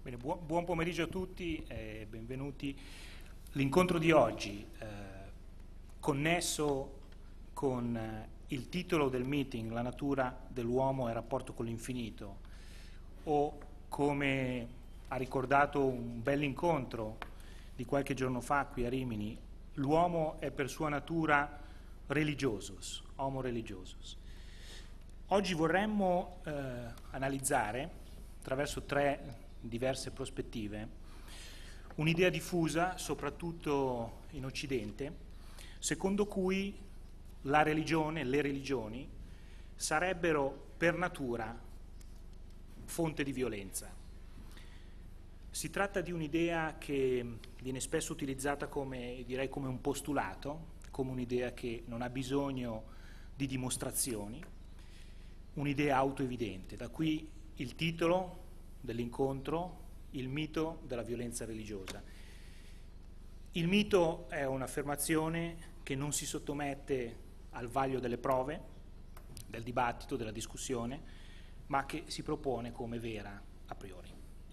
Bene, buon pomeriggio a tutti e benvenuti. L'incontro di oggi, connesso con il titolo del meeting, La natura dell'uomo e il rapporto con l'infinito, o come ha ricordato un bell'incontro di qualche giorno fa qui a Rimini, l'uomo è per sua natura religiosus, homo religiosus. Oggi vorremmo analizzare, attraverso tre diverse prospettive, un'idea diffusa, soprattutto in Occidente, secondo cui la religione, le religioni, sarebbero per natura fonte di violenza. Si tratta di un'idea che viene spesso utilizzata come un postulato, come un'idea che non ha bisogno di dimostrazioni, un'idea autoevidente. Da qui il titolo dell'incontro, il mito della violenza religiosa. Il mito è un'affermazione che non si sottomette al vaglio delle prove, del dibattito, della discussione, ma che si propone come vera a priori.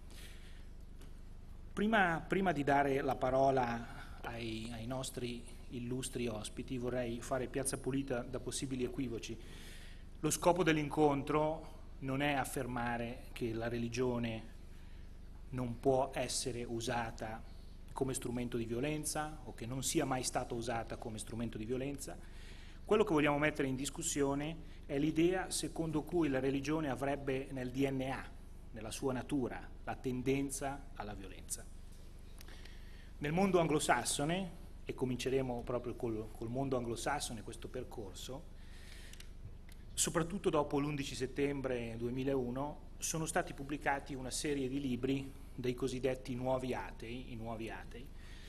Prima di dare la parola ai nostri illustri ospiti, vorrei fare piazza pulita da possibili equivoci. Lo scopo dell'incontro non è affermare che la religione non può essere usata come strumento di violenza o che non sia mai stata usata come strumento di violenza. Quello che vogliamo mettere in discussione è l'idea secondo cui la religione avrebbe nel DNA, nella sua natura, la tendenza alla violenza. Nel mondo anglosassone, e cominceremo proprio col mondo anglosassone questo percorso, soprattutto dopo l'11 settembre 2001, sono stati pubblicati una serie di libri dei cosiddetti nuovi atei, i nuovi atei.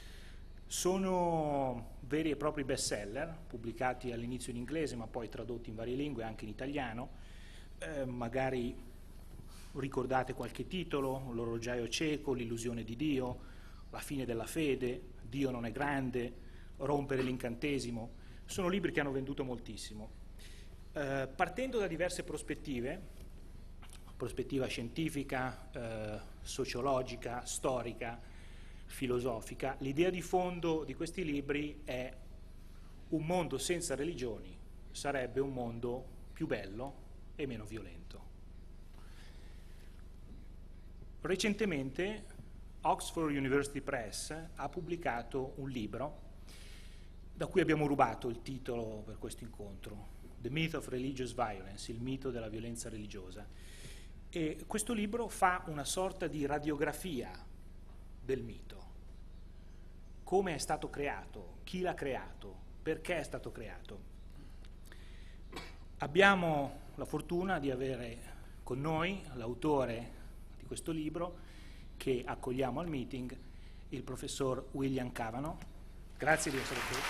Sono veri e propri bestseller, pubblicati all'inizio in inglese ma poi tradotti in varie lingue, anche in italiano. Magari ricordate qualche titolo: L'orologiaio cieco, L'illusione di Dio, La fine della fede, Dio non è grande, Rompere l'incantesimo. Sono libri che hanno venduto moltissimo. Partendo da diverse prospettiva scientifica, sociologica, storica, filosofica, l'idea di fondo di questi libri è: un mondo senza religioni sarebbe un mondo più bello e meno violento. Recentemente Oxford University Press ha pubblicato un libro da cui abbiamo rubato il titolo per questo incontro, The Myth of Religious Violence, il mito della violenza religiosa. E questo libro fa una sorta di radiografia del mito. Come è stato creato, chi l'ha creato, perché è stato creato. Abbiamo la fortuna di avere con noi l'autore di questo libro, che accogliamo al meeting, il professor William Cavanaugh. Grazie di essere qui.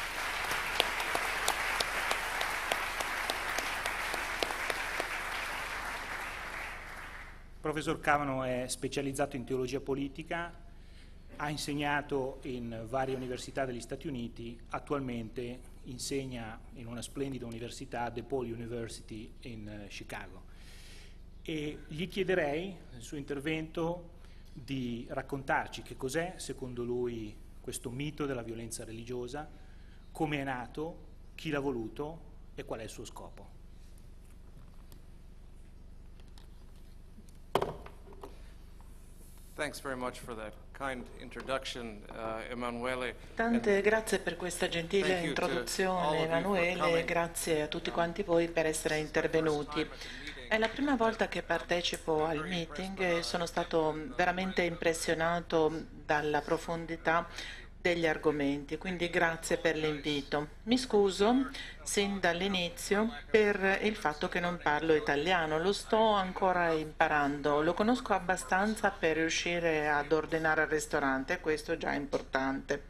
Il professor Cavanaugh è specializzato in teologia politica, ha insegnato in varie università degli Stati Uniti, attualmente insegna in una splendida università, DePaul University in Chicago. E gli chiederei, nel suo intervento, di raccontarci che cos'è, secondo lui, questo mito della violenza religiosa, come è nato, chi l'ha voluto e qual è il suo scopo. Thanks very much for that kind introduction, Emanuele. Tante grazie per questa gentile introduzione, Emanuele, e grazie a tutti quanti voi per essere intervenuti. È la prima volta che partecipo al meeting e sono stato veramente impressionato dalla profondità degli argomenti, quindi grazie per l'invito. Mi scuso sin dall'inizio per il fatto che non parlo italiano, lo sto ancora imparando, lo conosco abbastanza per riuscire ad ordinare al ristorante, questo è già importante.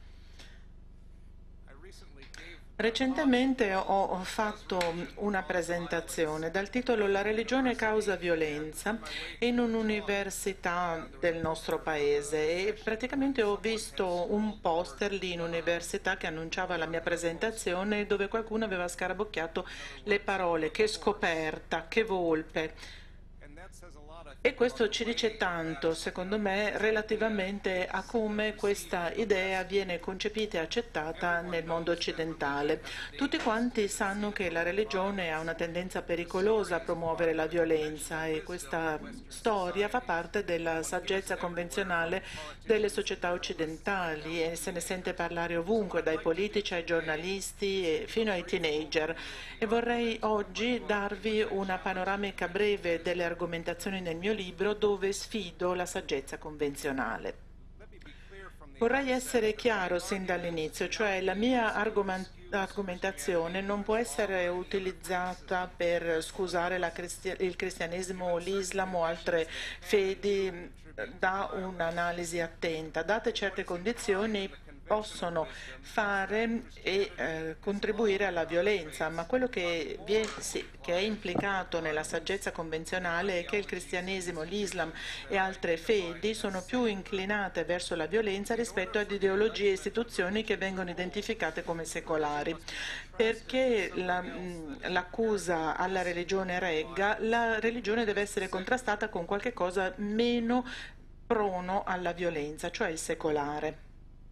Recentemente ho fatto una presentazione dal titolo La religione causa violenza in un'università del nostro paese e praticamente ho visto un poster lì in università che annunciava la mia presentazione, dove qualcuno aveva scarabocchiato le parole che scoperta, che volpe. E questo ci dice tanto, secondo me, relativamente a come questa idea viene concepita e accettata nel mondo occidentale. Tutti quanti sanno che la religione ha una tendenza pericolosa a promuovere la violenza e questa storia fa parte della saggezza convenzionale delle società occidentali e se ne sente parlare ovunque, dai politici ai giornalisti e fino ai teenager. E vorrei oggi darvi una panoramica breve delle argomentazioni nel mio libro dove sfido la saggezza convenzionale. Vorrei essere chiaro sin dall'inizio, cioè la mia argomentazione non può essere utilizzata per scusare il cristianesimo o l'Islam o altre fedi da un'analisi attenta. Date certe condizioni possono fare e contribuire alla violenza, ma quello che è implicato nella saggezza convenzionale è che il cristianesimo, l'Islam e altre fedi sono più inclinate verso la violenza rispetto ad ideologie e istituzioni che vengono identificate come secolari. Perché l'accusa alla religione regga, la religione deve essere contrastata con qualche cosa meno prono alla violenza, cioè il secolare.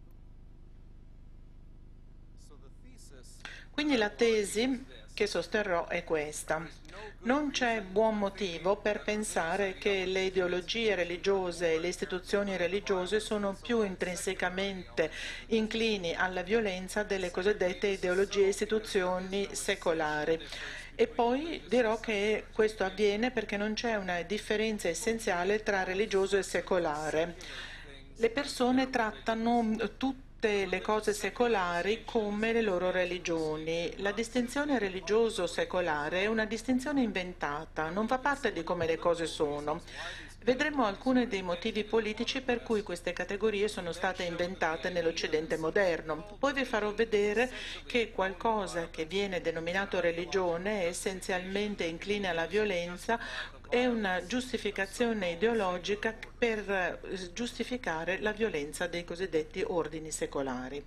Quindi la tesi che sosterrò è questa. Non c'è buon motivo per pensare che le ideologie religiose e le istituzioni religiose sono più intrinsecamente inclini alla violenza delle cosiddette ideologie e istituzioni secolari. E poi dirò che questo avviene perché non c'è una differenza essenziale tra religioso e secolare. Le persone trattano tutte le cose secolari come le loro religioni. La distinzione religioso-secolare è una distinzione inventata, non fa parte di come le cose sono. Vedremo alcuni dei motivi politici per cui queste categorie sono state inventate nell'Occidente moderno. Poi vi farò vedere che qualcosa che viene denominato religione è essenzialmente incline alla violenza, è una giustificazione ideologica per giustificare la violenza dei cosiddetti ordini secolari.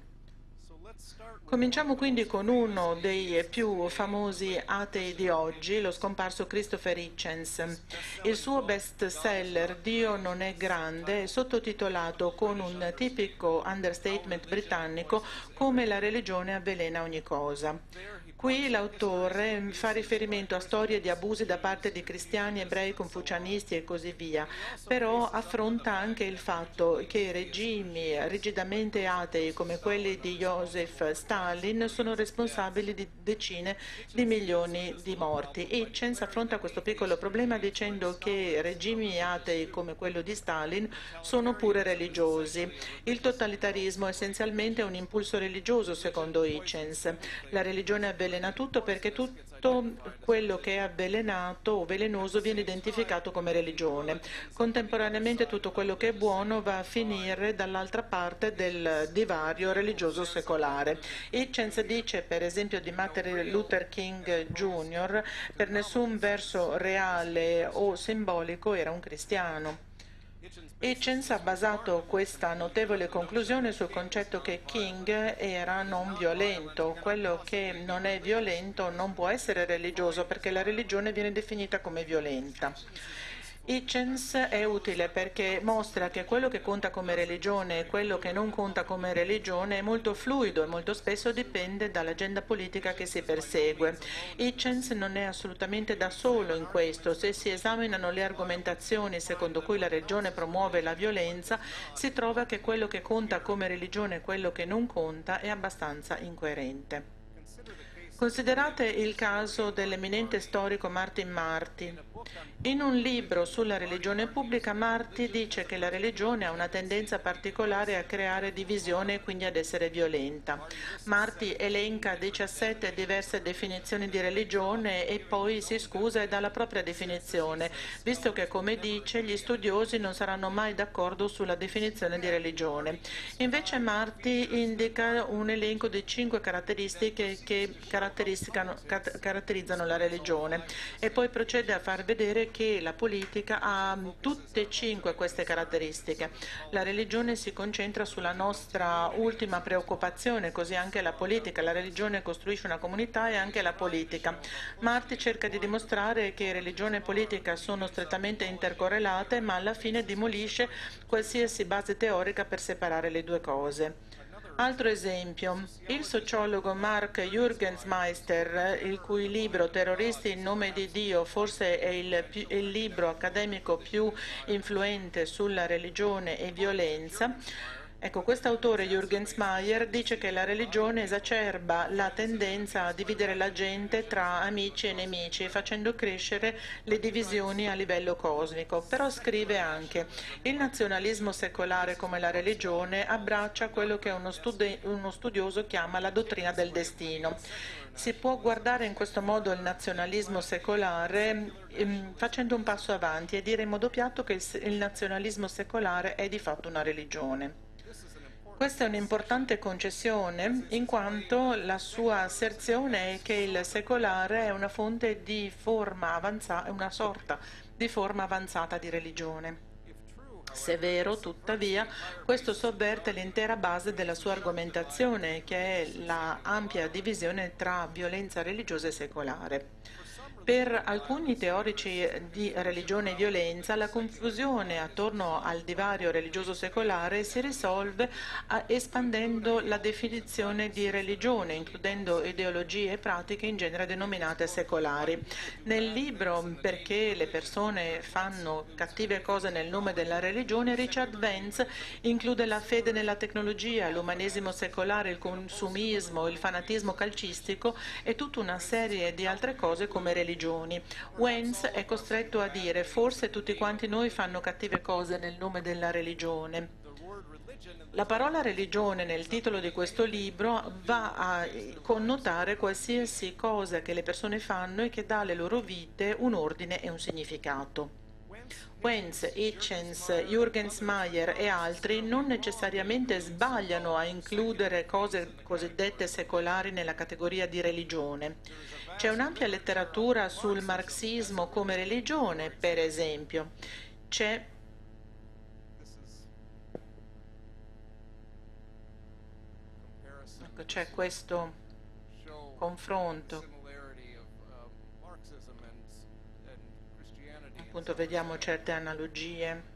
Cominciamo quindi con uno dei più famosi atei di oggi, lo scomparso Christopher Hitchens. Il suo best seller Dio non è grande è sottotitolato con un tipico understatement britannico come la religione avvelena ogni cosa. Qui l'autore fa riferimento a storie di abusi da parte di cristiani, ebrei, confucianisti e così via, però affronta anche il fatto che regimi rigidamente atei come quelli di Joseph Stalin sono responsabili di decine di milioni di morti. Hitchens affronta questo piccolo problema dicendo che regimi atei come quello di Stalin sono pure religiosi. Il totalitarismo è essenzialmente un impulso religioso, secondo Hitchens. La religione avvelena tutto perché tutto quello che è avvelenato o velenoso viene identificato come religione. Contemporaneamente tutto quello che è buono va a finire dall'altra parte del divario religioso-secolare. Hitchens dice per esempio di Martin Luther King Jr. per nessun verso reale o simbolico era un cristiano. Hitchens ha basato questa notevole conclusione sul concetto che King era non violento. Quello che non è violento non può essere religioso perché la religione viene definita come violenta. Hitchens è utile perché mostra che quello che conta come religione e quello che non conta come religione è molto fluido e molto spesso dipende dall'agenda politica che si persegue. Hitchens non è assolutamente da solo in questo. Se si esaminano le argomentazioni secondo cui la religione promuove la violenza, si trova che quello che conta come religione e quello che non conta è abbastanza incoerente. Considerate il caso dell'eminente storico Martin Marty. In un libro sulla religione pubblica, Marty dice che la religione ha una tendenza particolare a creare divisione e quindi ad essere violenta. Marty elenca 17 diverse definizioni di religione e poi si scusa e dà la propria definizione, visto che, come dice, gli studiosi non saranno mai d'accordo sulla definizione di religione. Invece Marty indica un elenco di 5 caratteristiche che caratterizzano la religione e poi procede a far vedere vedere che la politica ha tutte e 5 queste caratteristiche. La religione si concentra sulla nostra ultima preoccupazione, così anche la politica. La religione costruisce una comunità e anche la politica. Marty cerca di dimostrare che religione e politica sono strettamente intercorrelate, ma alla fine demolisce qualsiasi base teorica per separare le due cose. Altro esempio, il sociologo Mark Juergensmeyer, il cui libro Terroristi in nome di Dio forse è il libro accademico più influente sulla religione e violenza. Ecco, quest'autore Juergensmeyer dice che la religione esacerba la tendenza a dividere la gente tra amici e nemici, facendo crescere le divisioni a livello cosmico. Però scrive anche: il nazionalismo secolare come la religione abbraccia quello che uno studioso chiama la dottrina del destino. Si può guardare in questo modo il nazionalismo secolare facendo un passo avanti e dire in modo piatto che il nazionalismo secolare è di fatto una religione. Questa è un'importante concessione, in quanto la sua asserzione è che il secolare è una fonte di forma avanzata, una sorta di forma avanzata di religione. Se è vero, tuttavia, questo sovverte l'intera base della sua argomentazione, che è la ampia divisione tra violenza religiosa e secolare. Per alcuni teorici di religione e violenza, la confusione attorno al divario religioso-secolare si risolve espandendo la definizione di religione, includendo ideologie e pratiche in genere denominate secolari. Nel libro Perché le persone fanno cattive cose nel nome della religione, Richard Vance include la fede nella tecnologia, l'umanesimo secolare, il consumismo, il fanatismo calcistico e tutta una serie di altre cose come religioni. Vance è costretto a dire: forse tutti quanti noi fanno cattive cose nel nome della religione. La parola religione nel titolo di questo libro va a connotare qualsiasi cosa che le persone fanno e che dà alle loro vite un ordine e un significato. Vance, Hitchens, Juergensmeyer e altri non necessariamente sbagliano a includere cose cosiddette secolari nella categoria di religione. C'è un'ampia letteratura sul marxismo come religione, per esempio. C'è questo confronto. Appunto vediamo certe analogie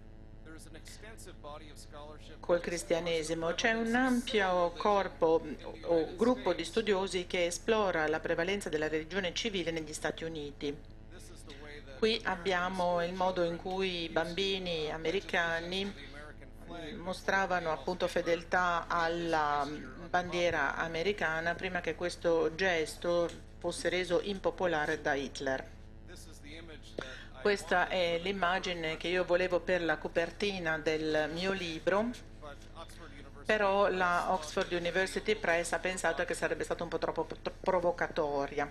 col cristianesimo. C'è un ampio corpo o gruppo di studiosi che esplora la prevalenza della religione civile negli Stati Uniti. Qui abbiamo il modo in cui i bambini americani mostravano appunto fedeltà alla bandiera americana prima che questo gesto fosse reso impopolare da Hitler. Questa è l'immagine che io volevo per la copertina del mio libro, però la Oxford University Press ha pensato che sarebbe stata un po' troppo provocatoria.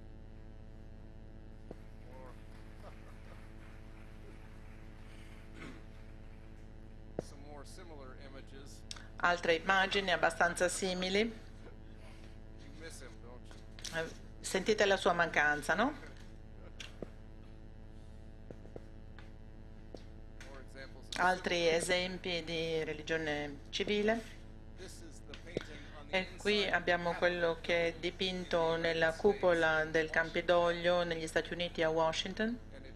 Altre immagini abbastanza simili. Sentite la sua mancanza, no? Altri esempi di religione civile. E qui abbiamo quello che è dipinto nella cupola del Campidoglio negli Stati Uniti a Washington.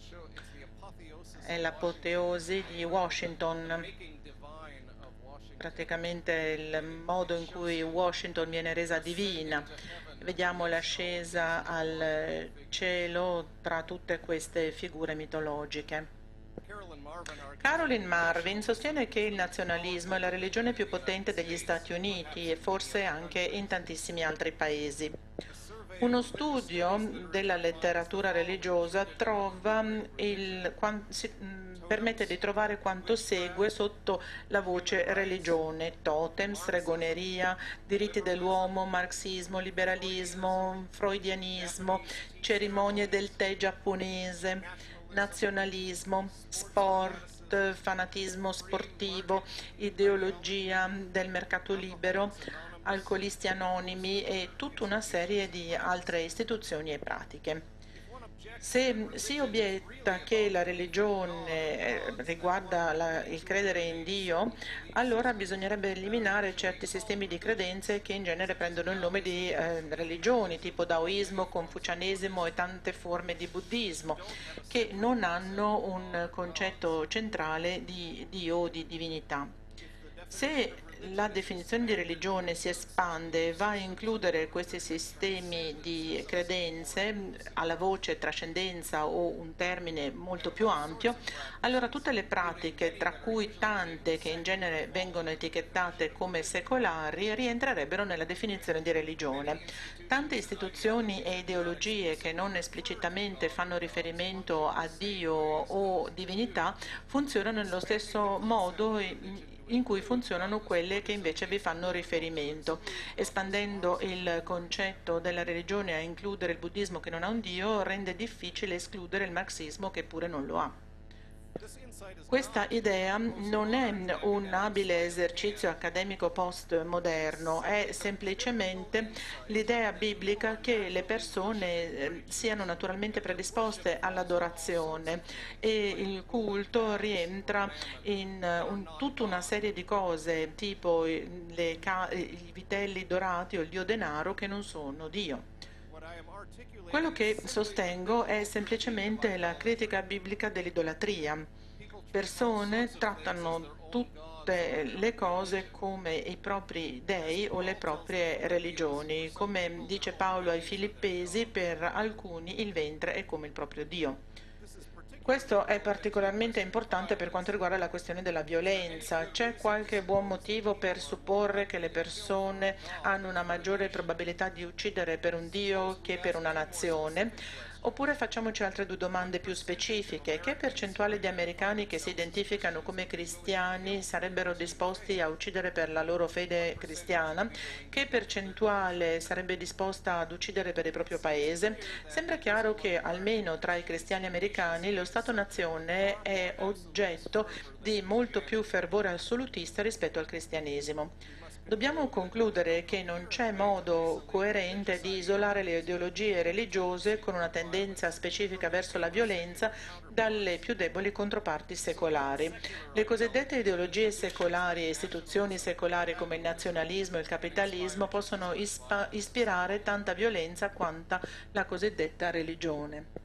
È l'apoteosi di Washington, praticamente il modo in cui Washington viene resa divina. Vediamo l'ascesa al cielo tra tutte queste figure mitologiche. Caroline Marvin sostiene che il nazionalismo è la religione più potente degli Stati Uniti e forse anche in tantissimi altri paesi. Uno studio della letteratura religiosa permette di trovare quanto segue sotto la voce religione: totem, stregoneria, diritti dell'uomo, marxismo, liberalismo, freudianismo, cerimonie del tè giapponese, nazionalismo, sport, fanatismo sportivo, ideologia del mercato libero, alcolisti anonimi e tutta una serie di altre istituzioni e pratiche. Se si obietta che la religione riguarda il credere in Dio, allora bisognerebbe eliminare certi sistemi di credenze che in genere prendono il nome di religioni, tipo Daoismo, Confucianesimo e tante forme di buddismo, che non hanno un concetto centrale di Dio o di divinità. Se la definizione di religione si espande e va a includere questi sistemi di credenze, alla voce trascendenza o un termine molto più ampio, allora tutte le pratiche, tra cui tante che in genere vengono etichettate come secolari, rientrerebbero nella definizione di religione. Tante istituzioni e ideologie che non esplicitamente fanno riferimento a Dio o divinità funzionano nello stesso modo in cui funzionano quelle che invece vi fanno riferimento. Espandendo il concetto della religione a includere il buddismo che non ha un dio rende difficile escludere il marxismo che pure non lo ha. Questa idea non è un abile esercizio accademico postmoderno, è semplicemente l'idea biblica che le persone siano naturalmente predisposte all'adorazione e il culto rientra in tutta una serie di cose, tipo i vitelli dorati o il dio denaro che non sono Dio. Quello che sostengo è semplicemente la critica biblica dell'idolatria. Persone trattano tutte le cose come i propri dei o le proprie religioni. Come dice Paolo ai Filippesi, per alcuni il ventre è come il proprio Dio. Questo è particolarmente importante per quanto riguarda la questione della violenza. C'è qualche buon motivo per supporre che le persone hanno una maggiore probabilità di uccidere per un Dio che per una nazione? Oppure facciamoci altre due domande più specifiche. Che percentuale di americani che si identificano come cristiani sarebbero disposti a uccidere per la loro fede cristiana? Che percentuale sarebbe disposta ad uccidere per il proprio paese? Sembra chiaro che almeno tra i cristiani americani lo Stato-nazione è oggetto di molto più fervore assolutista rispetto al cristianesimo. Dobbiamo concludere che non c'è modo coerente di isolare le ideologie religiose con una tendenza specifica verso la violenza dalle più deboli controparti secolari. Le cosiddette ideologie secolari e istituzioni secolari come il nazionalismo e il capitalismo possono ispirare tanta violenza quanta la cosiddetta religione.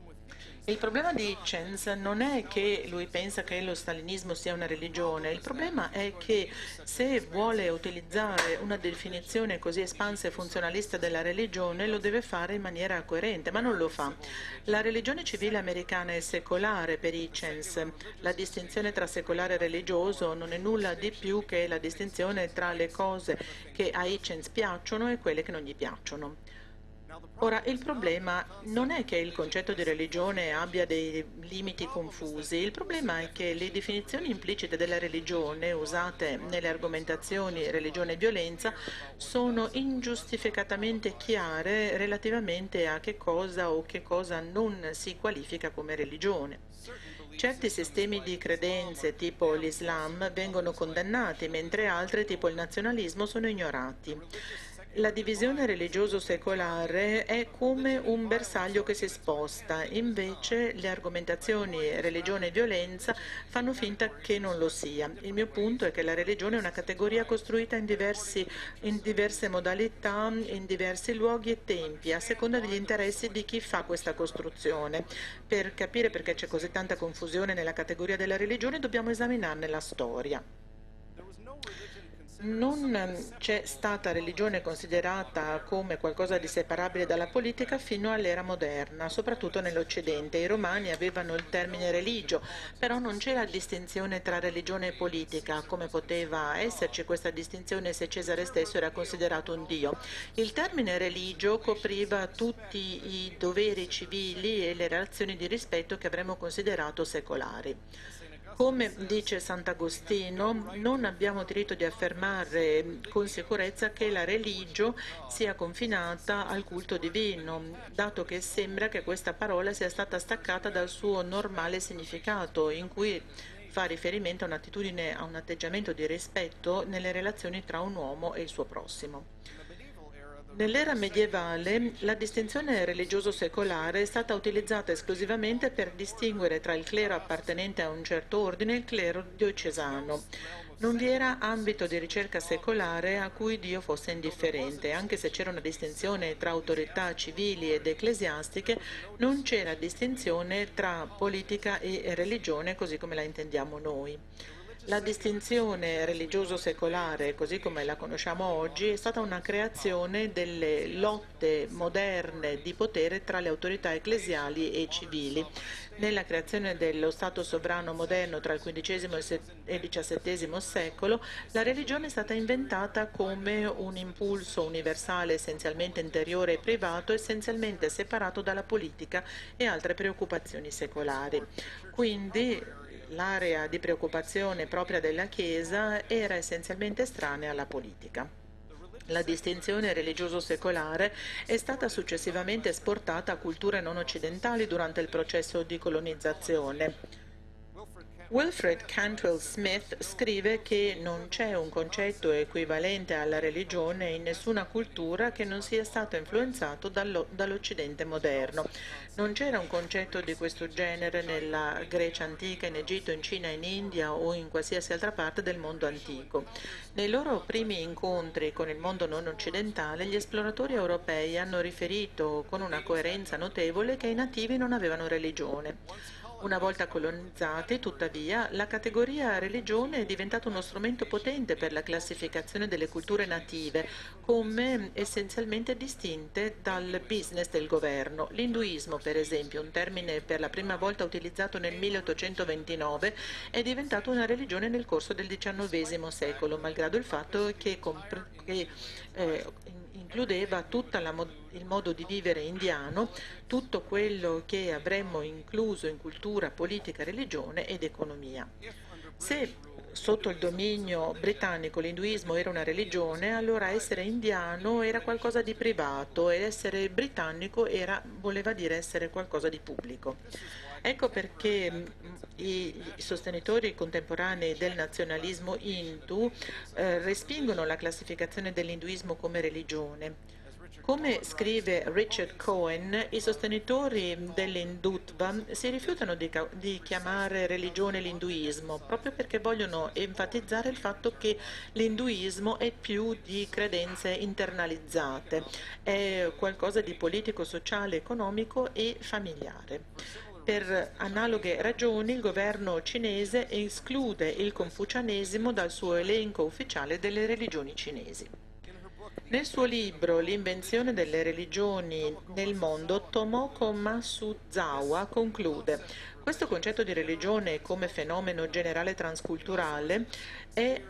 Il problema di Hitchens non è che lui pensa che lo stalinismo sia una religione, il problema è che se vuole utilizzare una definizione così espansa e funzionalista della religione lo deve fare in maniera coerente, ma non lo fa. La religione civile americana è secolare per Hitchens. La distinzione tra secolare e religioso non è nulla di più che la distinzione tra le cose che a Hitchens piacciono e quelle che non gli piacciono. Ora, il problema non è che il concetto di religione abbia dei limiti confusi, il problema è che le definizioni implicite della religione usate nelle argomentazioni religione e violenza sono ingiustificatamente chiare relativamente a che cosa o che cosa non si qualifica come religione. Certi sistemi di credenze, tipo l'Islam, vengono condannati, mentre altri, tipo il nazionalismo, sono ignorati. La divisione religioso-secolare è come un bersaglio che si sposta, invece le argomentazioni religione e violenza fanno finta che non lo sia. Il mio punto è che la religione è una categoria costruita in diverse modalità, in diversi luoghi e tempi, a seconda degli interessi di chi fa questa costruzione. Per capire perché c'è così tanta confusione nella categoria della religione dobbiamo esaminarne la storia. Non c'è stata religione considerata come qualcosa di separabile dalla politica fino all'era moderna, soprattutto nell'Occidente. I romani avevano il termine religio, però non c'era distinzione tra religione e politica, come poteva esserci questa distinzione se Cesare stesso era considerato un dio. Il termine religio copriva tutti i doveri civili e le relazioni di rispetto che avremmo considerato secolari. Come dice Sant'Agostino, non abbiamo diritto di affermare con sicurezza che la religio sia confinata al culto divino, dato che sembra che questa parola sia stata staccata dal suo normale significato, in cui fa riferimento a un'attitudine, a un atteggiamento di rispetto nelle relazioni tra un uomo e il suo prossimo. Nell'era medievale la distinzione religioso-secolare è stata utilizzata esclusivamente per distinguere tra il clero appartenente a un certo ordine e il clero diocesano. Non vi era ambito di ricerca secolare a cui Dio fosse indifferente, anche se c'era una distinzione tra autorità civili ed ecclesiastiche, non c'era distinzione tra politica e religione così come la intendiamo noi. La distinzione religioso-secolare, così come la conosciamo oggi, è stata una creazione delle lotte moderne di potere tra le autorità ecclesiali e civili. Nella creazione dello Stato sovrano moderno tra il XV e il XVII secolo, la religione è stata inventata come un impulso universale essenzialmente interiore e privato, essenzialmente separato dalla politica e altre preoccupazioni secolari. Quindi l'area di preoccupazione propria della Chiesa era essenzialmente estranea alla politica. La distinzione religioso-secolare è stata successivamente esportata a culture non occidentali durante il processo di colonizzazione. Wilfred Cantwell Smith scrive che non c'è un concetto equivalente alla religione in nessuna cultura che non sia stato influenzato dall'Occidente moderno. Non c'era un concetto di questo genere nella Grecia antica, in Egitto, in Cina, in India o in qualsiasi altra parte del mondo antico. Nei loro primi incontri con il mondo non occidentale, gli esploratori europei hanno riferito con una coerenza notevole che i nativi non avevano religione. Una volta colonizzati, tuttavia, la categoria religione è diventata uno strumento potente per la classificazione delle culture native, come essenzialmente distinte dal business del governo. L'induismo, per esempio, un termine per la prima volta utilizzato nel 1829, è diventato una religione nel corso del XIX secolo, malgrado il fatto che includeva tutto il modo di vivere indiano, tutto quello che avremmo incluso in cultura, politica, religione ed economia. Se sotto il dominio britannico l'induismo era una religione, allora essere indiano era qualcosa di privato e essere britannico voleva dire essere qualcosa di pubblico. Ecco perché i sostenitori contemporanei del nazionalismo hindu respingono la classificazione dell'induismo come religione. Come scrive Richard Cohen, i sostenitori dell'Hindutva si rifiutano di chiamare religione l'induismo, proprio perché vogliono enfatizzare il fatto che l'induismo è più di credenze internalizzate, è qualcosa di politico, sociale, economico e familiare. Per analoghe ragioni il governo cinese esclude il confucianesimo dal suo elenco ufficiale delle religioni cinesi. Nel suo libro L'invenzione delle religioni nel mondo, Tomoko Masuzawa conclude: questo concetto di religione come fenomeno generale transculturale è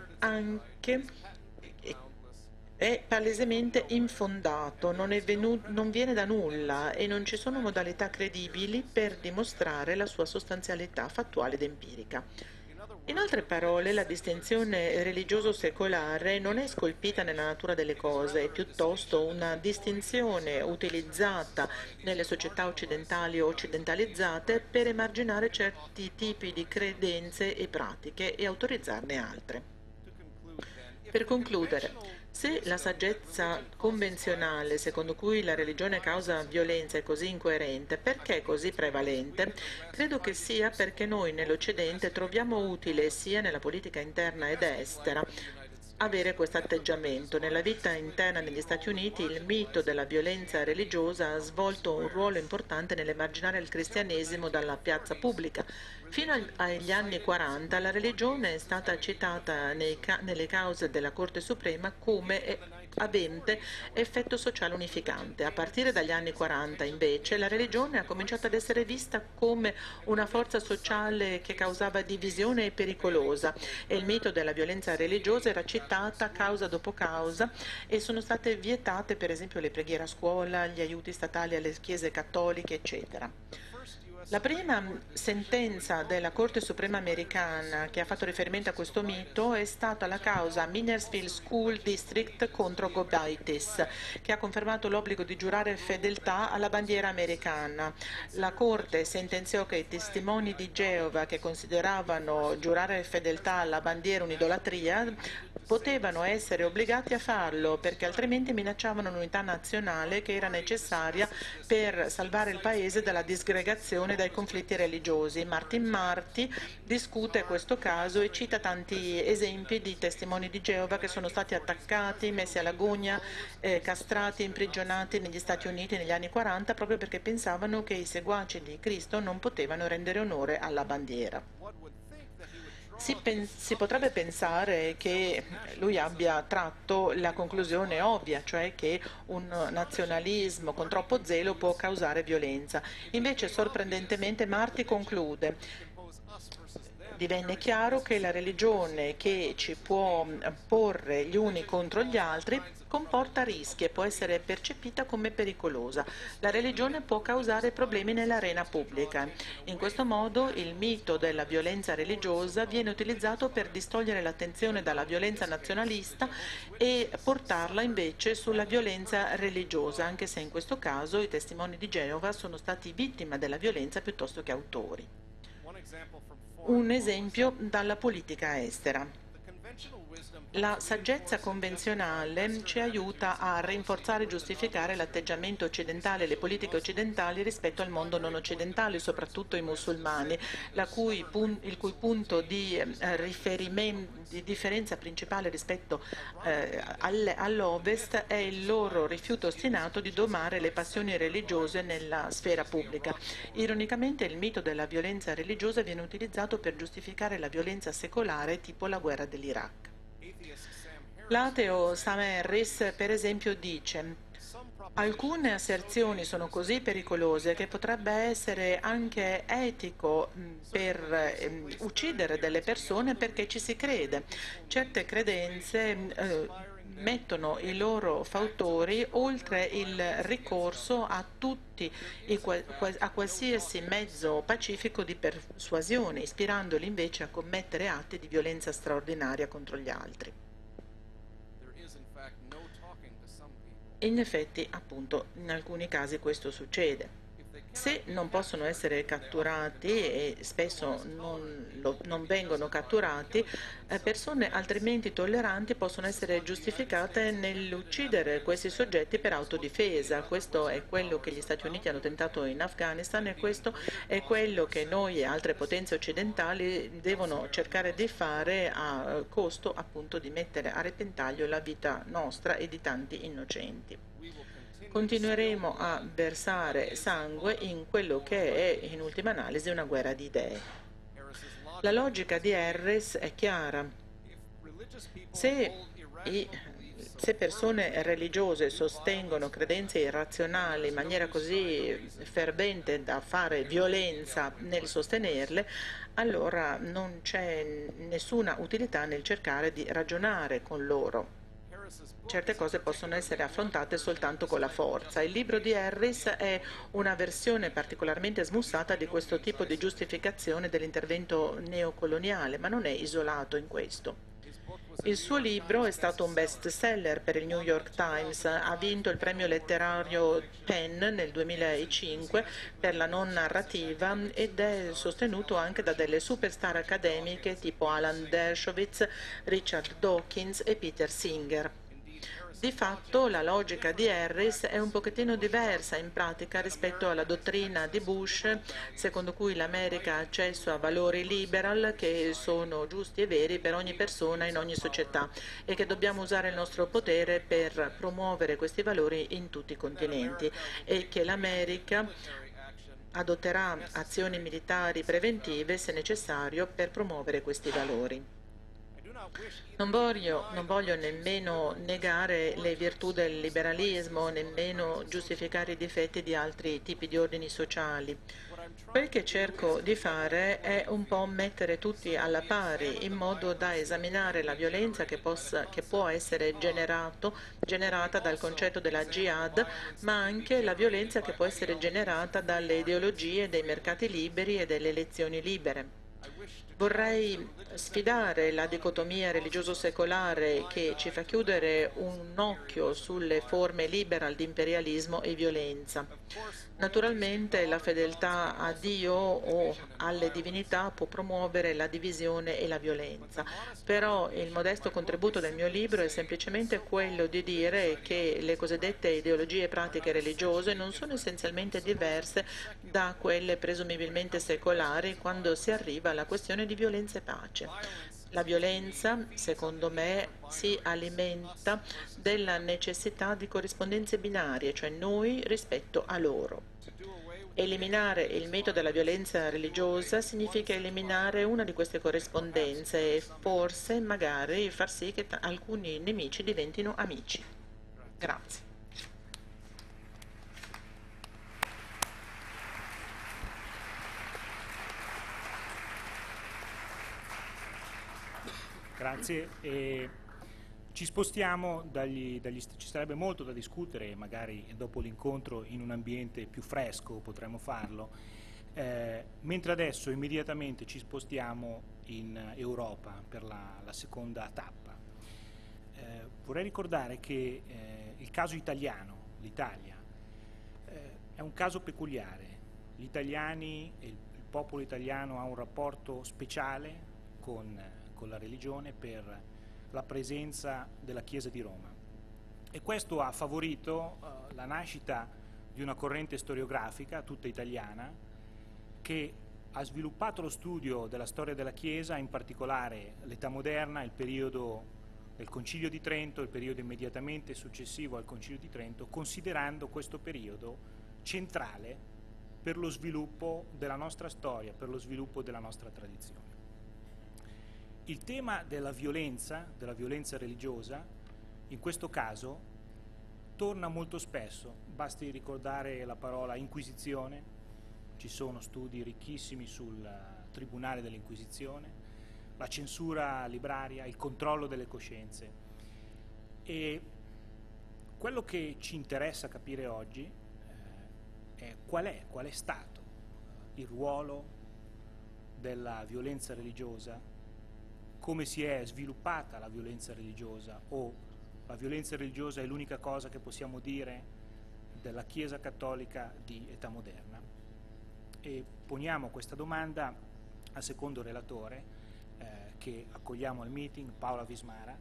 palesemente infondato, non viene da nulla e non ci sono modalità credibili per dimostrare la sua sostanzialità fattuale ed empirica. In altre parole, la distinzione religioso-secolare non è scolpita nella natura delle cose, è piuttosto una distinzione utilizzata nelle società occidentali o occidentalizzate per emarginare certi tipi di credenze e pratiche e autorizzarne altre. Per concludere, se la saggezza convenzionale secondo cui la religione causa violenza è così incoerente, perché è così prevalente? Credo che sia perché noi nell'Occidente troviamo utile sia nella politica interna ed estera avere questo atteggiamento. Nella vita interna negli Stati Uniti il mito della violenza religiosa ha svolto un ruolo importante nell'emarginare il cristianesimo dalla piazza pubblica. Fino agli anni 40 la religione è stata citata nelle cause della Corte Suprema come avente effetto sociale unificante. A partire dagli anni 40 invece la religione ha cominciato ad essere vista come una forza sociale che causava divisione e pericolosa e il mito della violenza religiosa era citata causa dopo causa e sono state vietate per esempio le preghiere a scuola, gli aiuti statali alle chiese cattoliche, eccetera. La prima sentenza della Corte Suprema americana che ha fatto riferimento a questo mito è stata la causa Minersville School District contro Gobaitis, che ha confermato l'obbligo di giurare fedeltà alla bandiera americana. La Corte sentenziò che i testimoni di Geova che consideravano giurare fedeltà alla bandiera un'idolatria potevano essere obbligati a farlo perché altrimenti minacciavano l'unità nazionale che era necessaria per salvare il paese dalla disgregazione e dai conflitti religiosi. Martin Marty discute questo caso e cita tanti esempi di testimoni di Geova che sono stati attaccati, messi alla gogna, castrati, imprigionati negli Stati Uniti negli anni 40 proprio perché pensavano che i seguaci di Cristo non potevano rendere onore alla bandiera. Si potrebbe pensare che lui abbia tratto la conclusione ovvia, cioè che un nazionalismo con troppo zelo può causare violenza. Invece, sorprendentemente, Marty conclude: divenne chiaro che la religione che ci può porre gli uni contro gli altri comporta rischi e può essere percepita come pericolosa. La religione può causare problemi nell'arena pubblica. In questo modo il mito della violenza religiosa viene utilizzato per distogliere l'attenzione dalla violenza nazionalista e portarla invece sulla violenza religiosa, anche se in questo caso i testimoni di Geova sono stati vittima della violenza piuttosto che autori. Un esempio dalla politica estera. La saggezza convenzionale ci aiuta a rinforzare e giustificare l'atteggiamento occidentale e le politiche occidentali rispetto al mondo non occidentale, soprattutto i musulmani, il cui punto di riferimento, di differenza principale rispetto all'Ovest è il loro rifiuto ostinato di domare le passioni religiose nella sfera pubblica. Ironicamente, il mito della violenza religiosa viene utilizzato per giustificare la violenza secolare tipo la guerra dell'Iraq. L'ateo Sam Harris, per esempio, dice: alcune asserzioni sono così pericolose che potrebbe essere anche etico per uccidere delle persone perché ci si crede. Certe credenze mettono i loro fautori oltre il ricorso a qualsiasi mezzo pacifico di persuasione, ispirandoli invece a commettere atti di violenza straordinaria contro gli altri. In effetti, appunto, in alcuni casi questo succede. Se non possono essere catturati, e spesso non vengono catturati, persone altrimenti tolleranti possono essere giustificate nell'uccidere questi soggetti per autodifesa. Questo è quello che gli Stati Uniti hanno tentato in Afghanistan e questo è quello che noi e altre potenze occidentali devono cercare di fare a costo appunto di mettere a repentaglio la vita nostra e di tanti innocenti. Continueremo a versare sangue in quello che è, in ultima analisi, una guerra di idee. La logica di Harris è chiara. Se persone religiose sostengono credenze irrazionali in maniera così fervente da fare violenza nel sostenerle, allora non c'è nessuna utilità nel cercare di ragionare con loro. Certe cose possono essere affrontate soltanto con la forza. Il libro di Harris è una versione particolarmente smussata di questo tipo di giustificazione dell'intervento neocoloniale, ma non è isolato in questo. Il suo libro è stato un best seller per il New York Times, ha vinto il premio letterario PEN nel 2005 per la non narrativa ed è sostenuto anche da delle superstar accademiche tipo Alan Dershowitz, Richard Dawkins e Peter Singer. Di fatto la logica di Harris è un pochettino diversa in pratica rispetto alla dottrina di Bush, secondo cui l'America ha accesso a valori liberal che sono giusti e veri per ogni persona in ogni società e che dobbiamo usare il nostro potere per promuovere questi valori in tutti i continenti e che l'America adotterà azioni militari preventive se necessario per promuovere questi valori. Non voglio nemmeno negare le virtù del liberalismo, nemmeno giustificare i difetti di altri tipi di ordini sociali. Quel che cerco di fare è un po' mettere tutti alla pari, in modo da esaminare la violenza che può essere generata dal concetto della jihad, ma anche la violenza che può essere generata dalle ideologie dei mercati liberi e delle elezioni libere. Vorrei sfidare la dicotomia religioso-secolare che ci fa chiudere un occhio sulle forme liberal di imperialismo e violenza. Naturalmente la fedeltà a Dio o alle divinità può promuovere la divisione e la violenza, però il modesto contributo del mio libro è semplicemente quello di dire che le cosiddette ideologie e pratiche religiose non sono essenzialmente diverse da quelle presumibilmente secolari quando si arriva alla questione di violenza e pace. La violenza, secondo me, si alimenta della necessità di corrispondenze binarie, cioè noi rispetto a loro. Eliminare il mito della violenza religiosa significa eliminare una di queste corrispondenze e forse magari far sì che alcuni nemici diventino amici. Grazie. Grazie. Ci spostiamo ci sarebbe molto da discutere, magari dopo l'incontro in un ambiente più fresco potremmo farlo, mentre adesso immediatamente ci spostiamo in Europa per la seconda tappa. Vorrei ricordare che il caso italiano, l'Italia, è un caso peculiare. Gli italiani e il popolo italiano ha un rapporto speciale con la religione per la presenza della Chiesa di Roma, e questo ha favorito la nascita di una corrente storiografica tutta italiana che ha sviluppato lo studio della storia della Chiesa, in particolare l'età moderna, il periodo del Concilio di Trento, il periodo immediatamente successivo al Concilio di Trento, considerando questo periodo centrale per lo sviluppo della nostra storia, per lo sviluppo della nostra tradizione. Il tema della violenza religiosa, in questo caso, torna molto spesso. Basti ricordare la parola Inquisizione, ci sono studi ricchissimi sul Tribunale dell'Inquisizione, la censura libraria, il controllo delle coscienze. E quello che ci interessa capire oggi è qual è stato il ruolo della violenza religiosa, come si è sviluppata la violenza religiosa, o la violenza religiosa è l'unica cosa che possiamo dire della Chiesa cattolica di età moderna. E poniamo questa domanda al secondo relatore che accogliamo al meeting, Paola Vismara.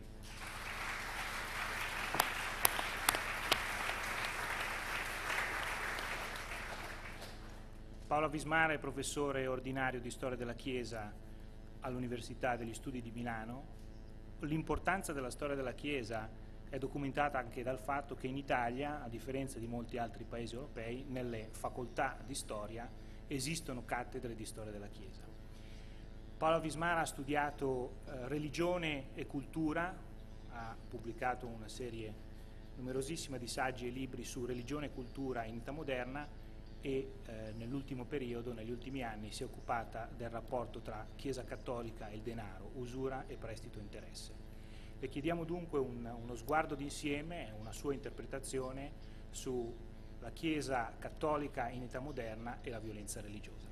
Paola Vismara è professore ordinario di Storia della Chiesa all'Università degli Studi di Milano. L'importanza della storia della Chiesa è documentata anche dal fatto che in Italia, a differenza di molti altri paesi europei, nelle facoltà di storia esistono cattedre di storia della Chiesa. Paola Vismara ha studiato religione e cultura, ha pubblicato una serie numerosissima di saggi e libri su religione e cultura in età moderna, e nell'ultimo periodo, negli ultimi anni, si è occupata del rapporto tra Chiesa cattolica e il denaro, usura e prestito interesse. Le chiediamo dunque uno sguardo d'insieme, una sua interpretazione sulla Chiesa cattolica in età moderna e la violenza religiosa.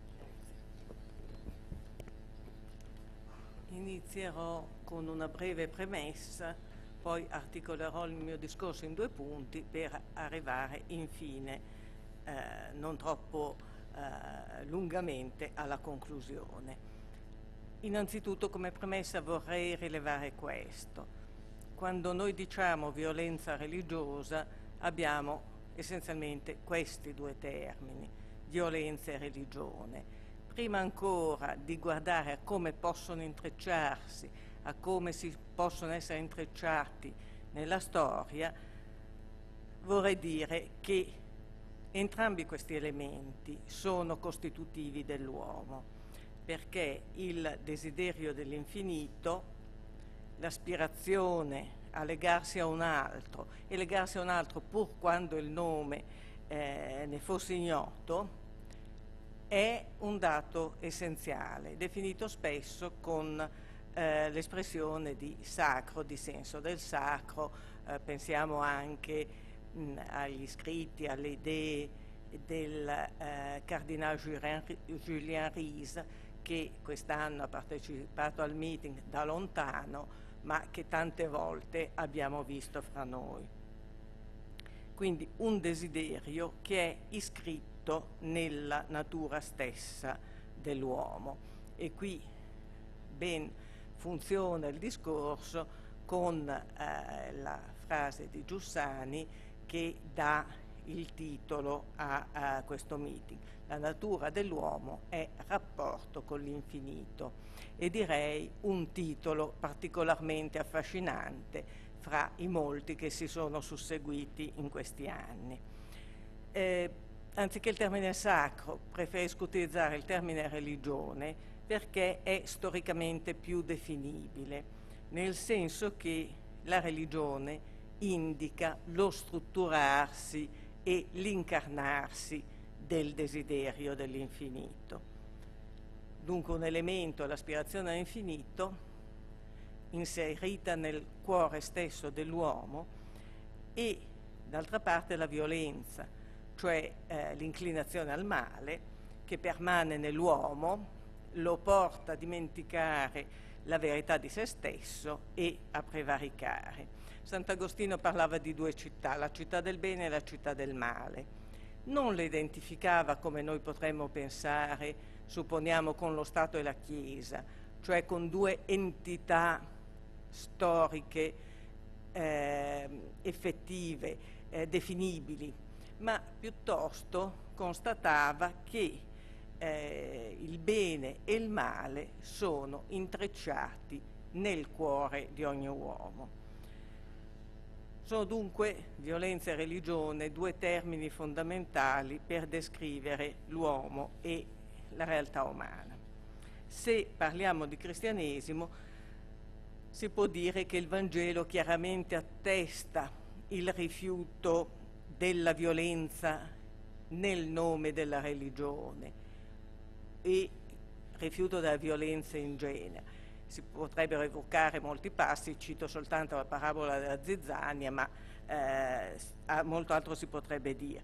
Inizierò con una breve premessa, poi articolerò il mio discorso in 2 punti per arrivare infine non troppo lungamente alla conclusione. Innanzitutto, come premessa, vorrei rilevare questo. Quando noi diciamo violenza religiosa abbiamo essenzialmente questi 2 termini, violenza e religione. Prima ancora di guardare a come possono intrecciarsi, a come si possono essere intrecciati nella storia, vorrei dire che entrambi questi elementi sono costitutivi dell'uomo, perché il desiderio dell'infinito, l'aspirazione a legarsi a un altro, e legarsi a un altro pur quando il nome ne fosse ignoto, è un dato essenziale, definito spesso con l'espressione di sacro, di senso del sacro. Pensiamo anche agli scritti, alle idee del cardinale Julien Ries, che quest'anno ha partecipato al meeting da lontano, ma che tante volte abbiamo visto fra noi. Quindi un desiderio che è iscritto nella natura stessa dell'uomo. E qui ben funziona il discorso con la frase di Giussani che dà il titolo a questo meeting. La natura dell'uomo è rapporto con l'infinito, e direi un titolo particolarmente affascinante fra i molti che si sono susseguiti in questi anni. Anziché il termine sacro, preferisco utilizzare il termine religione perché è storicamente più definibile, nel senso che la religione indica lo strutturarsi e l'incarnarsi del desiderio dell'infinito. Dunque un elemento, l'aspirazione all'infinito, inserita nel cuore stesso dell'uomo, e d'altra parte la violenza, cioè l'inclinazione al male che permane nell'uomo, lo porta a dimenticare la verità di se stesso e a prevaricare. Sant'Agostino parlava di due città, la città del bene e la città del male. Non le identificava come noi potremmo pensare, supponiamo, con lo Stato e la Chiesa, cioè con due entità storiche effettive, definibili, ma piuttosto constatava che il bene e il male sono intrecciati nel cuore di ogni uomo. Sono dunque violenza e religione due termini fondamentali per descrivere l'uomo e la realtà umana. Se parliamo di cristianesimo, si può dire che il Vangelo chiaramente attesta il rifiuto della violenza nel nome della religione e rifiuto della violenza in genere. Si potrebbero evocare molti passi, cito soltanto la parabola della zizzania, ma molto altro si potrebbe dire.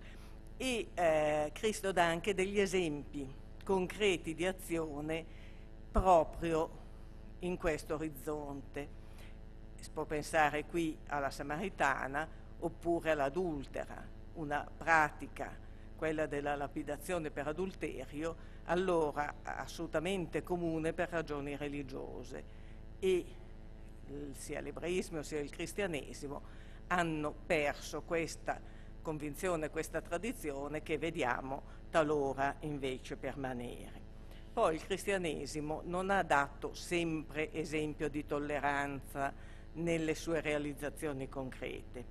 E Cristo dà anche degli esempi concreti di azione proprio in questo orizzonte. Si può pensare qui alla Samaritana oppure all'adultera, una pratica, quella della lapidazione per adulterio, allora assolutamente comune per ragioni religiose, e sia l'ebraismo sia il cristianesimo hanno perso questa convinzione, questa tradizione che vediamo talora invece permanere. Poi il cristianesimo non ha dato sempre esempio di tolleranza nelle sue realizzazioni concrete.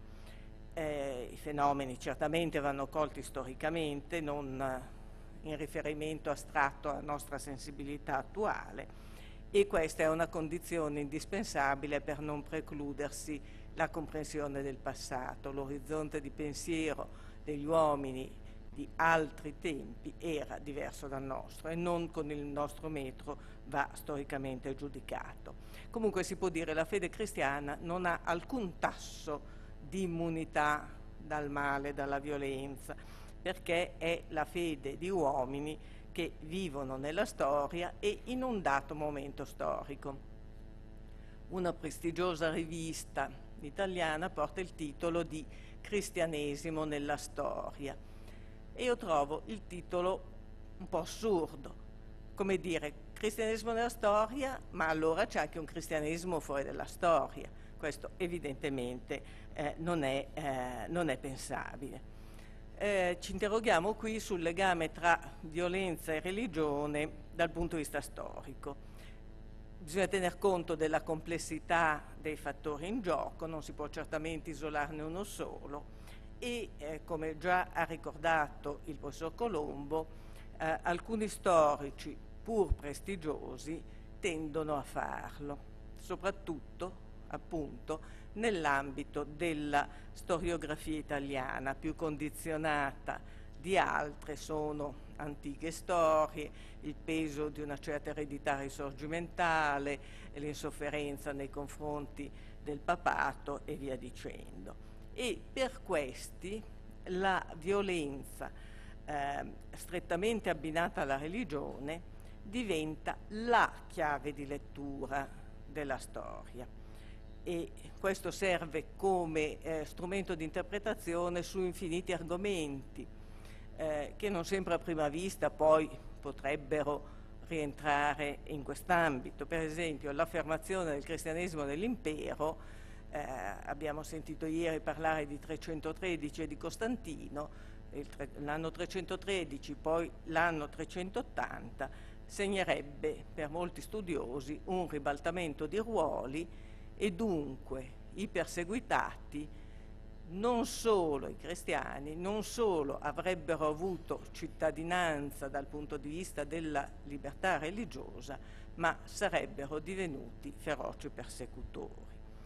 I fenomeni certamente vanno colti storicamente, non in riferimento astratto alla nostra sensibilità attuale, e questa è una condizione indispensabile per non precludersi la comprensione del passato. L'orizzonte di pensiero degli uomini di altri tempi era diverso dal nostro e non con il nostro metro va storicamente giudicato. Comunque si può dire che la fede cristiana non ha alcun tasso di immunità dal male, dalla violenza, perché è la fede di uomini che vivono nella storia e in un dato momento storico. Una prestigiosa rivista italiana porta il titolo di Cristianesimo nella storia, e io trovo il titolo un po' assurdo, come dire cristianesimo nella storia, ma allora c'è anche un cristianesimo fuori dalla storia. Questo evidentemente non è pensabile. Ci interroghiamo qui sul legame tra violenza e religione dal punto di vista storico. Bisogna tener conto della complessità dei fattori in gioco, non si può certamente isolarne uno solo, e come già ha ricordato il professor Colombo, alcuni storici pur prestigiosi tendono a farlo, soprattutto appunto nell'ambito della storiografia italiana. Più condizionata di altre sono antiche storie, il peso di una certa eredità risorgimentale, l'insofferenza nei confronti del papato e via dicendo. E per questi la violenza strettamente abbinata alla religione diventa la chiave di lettura della storia, e questo serve come strumento di interpretazione su infiniti argomenti che non sempre a prima vista poi potrebbero rientrare in quest'ambito. Per esempio, l'affermazione del cristianesimo nell'impero, abbiamo sentito ieri parlare di 313 e di Costantino, l'anno 313, poi l'anno 380, segnerebbe per molti studiosi un ribaltamento di ruoli, e dunque i perseguitati, non solo i cristiani, non solo avrebbero avuto cittadinanza dal punto di vista della libertà religiosa, ma sarebbero divenuti feroci persecutori.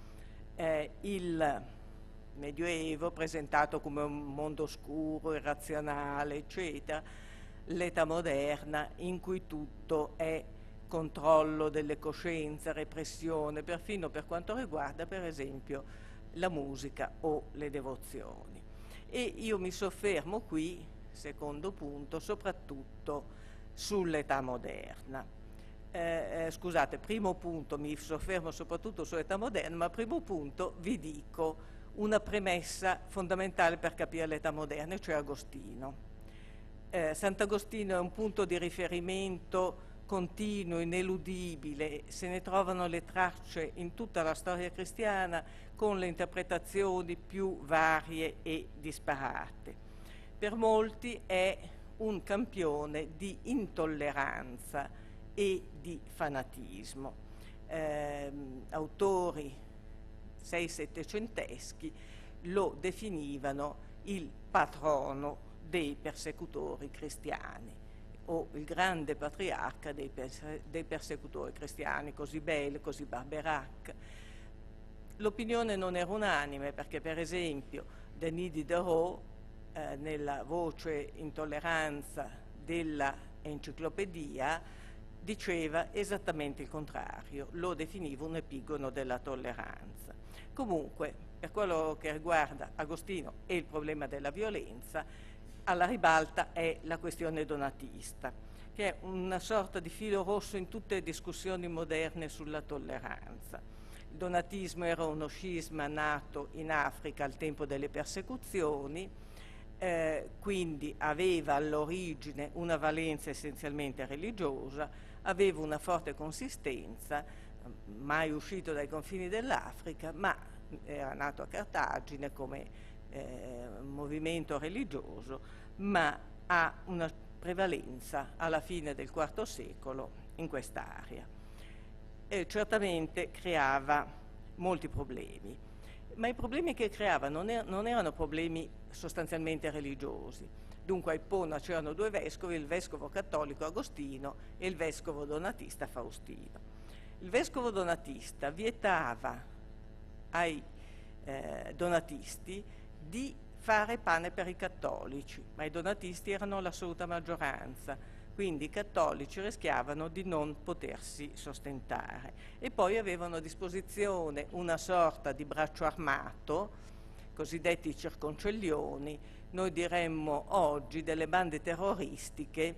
Il Medioevo, presentato come un mondo oscuro, irrazionale, eccetera, l'età moderna in cui tutto è controllo delle coscienze, repressione, perfino per quanto riguarda, per esempio, la musica o le devozioni. E io mi soffermo qui, secondo punto, soprattutto sull'età moderna. Scusate, primo punto, mi soffermo soprattutto sull'età moderna, ma primo punto vi dico una premessa fondamentale per capire l'età moderna, cioè Agostino. Sant'Agostino è un punto di riferimento continuo, ineludibile, se ne trovano le tracce in tutta la storia cristiana con le interpretazioni più varie e disparate. Per molti è un campione di intolleranza e di fanatismo. Autori 6-700eschi lo definivano il patrono dei persecutori cristiani, o il grande patriarca dei persecutori cristiani, così Bel, così Barberac. L'opinione non era unanime, perché per esempio Denis Diderot, nella voce intolleranza della enciclopedia, diceva esattamente il contrario, lo definiva un epigono della tolleranza. Comunque, per quello che riguarda Agostino e il problema della violenza, alla ribalta è la questione donatista, che è una sorta di filo rosso in tutte le discussioni moderne sulla tolleranza. Il donatismo era uno scisma nato in Africa al tempo delle persecuzioni, quindi aveva all'origine una valenza essenzialmente religiosa, aveva una forte consistenza, mai uscito dai confini dell'Africa, ma era nato a Cartagine come movimento religioso, ma ha una prevalenza alla fine del IV secolo in quest'area. Certamente creava molti problemi, ma i problemi che creava non erano problemi sostanzialmente religiosi. Dunque a Ippona c'erano due vescovi, il vescovo cattolico Agostino e il vescovo donatista Faustino. Il vescovo donatista vietava ai donatisti di fare pane per i cattolici, ma i donatisti erano l'assoluta maggioranza, quindi i cattolici rischiavano di non potersi sostentare, e poi avevano a disposizione una sorta di braccio armato, cosiddetti circoncellioni, noi diremmo oggi delle bande terroristiche,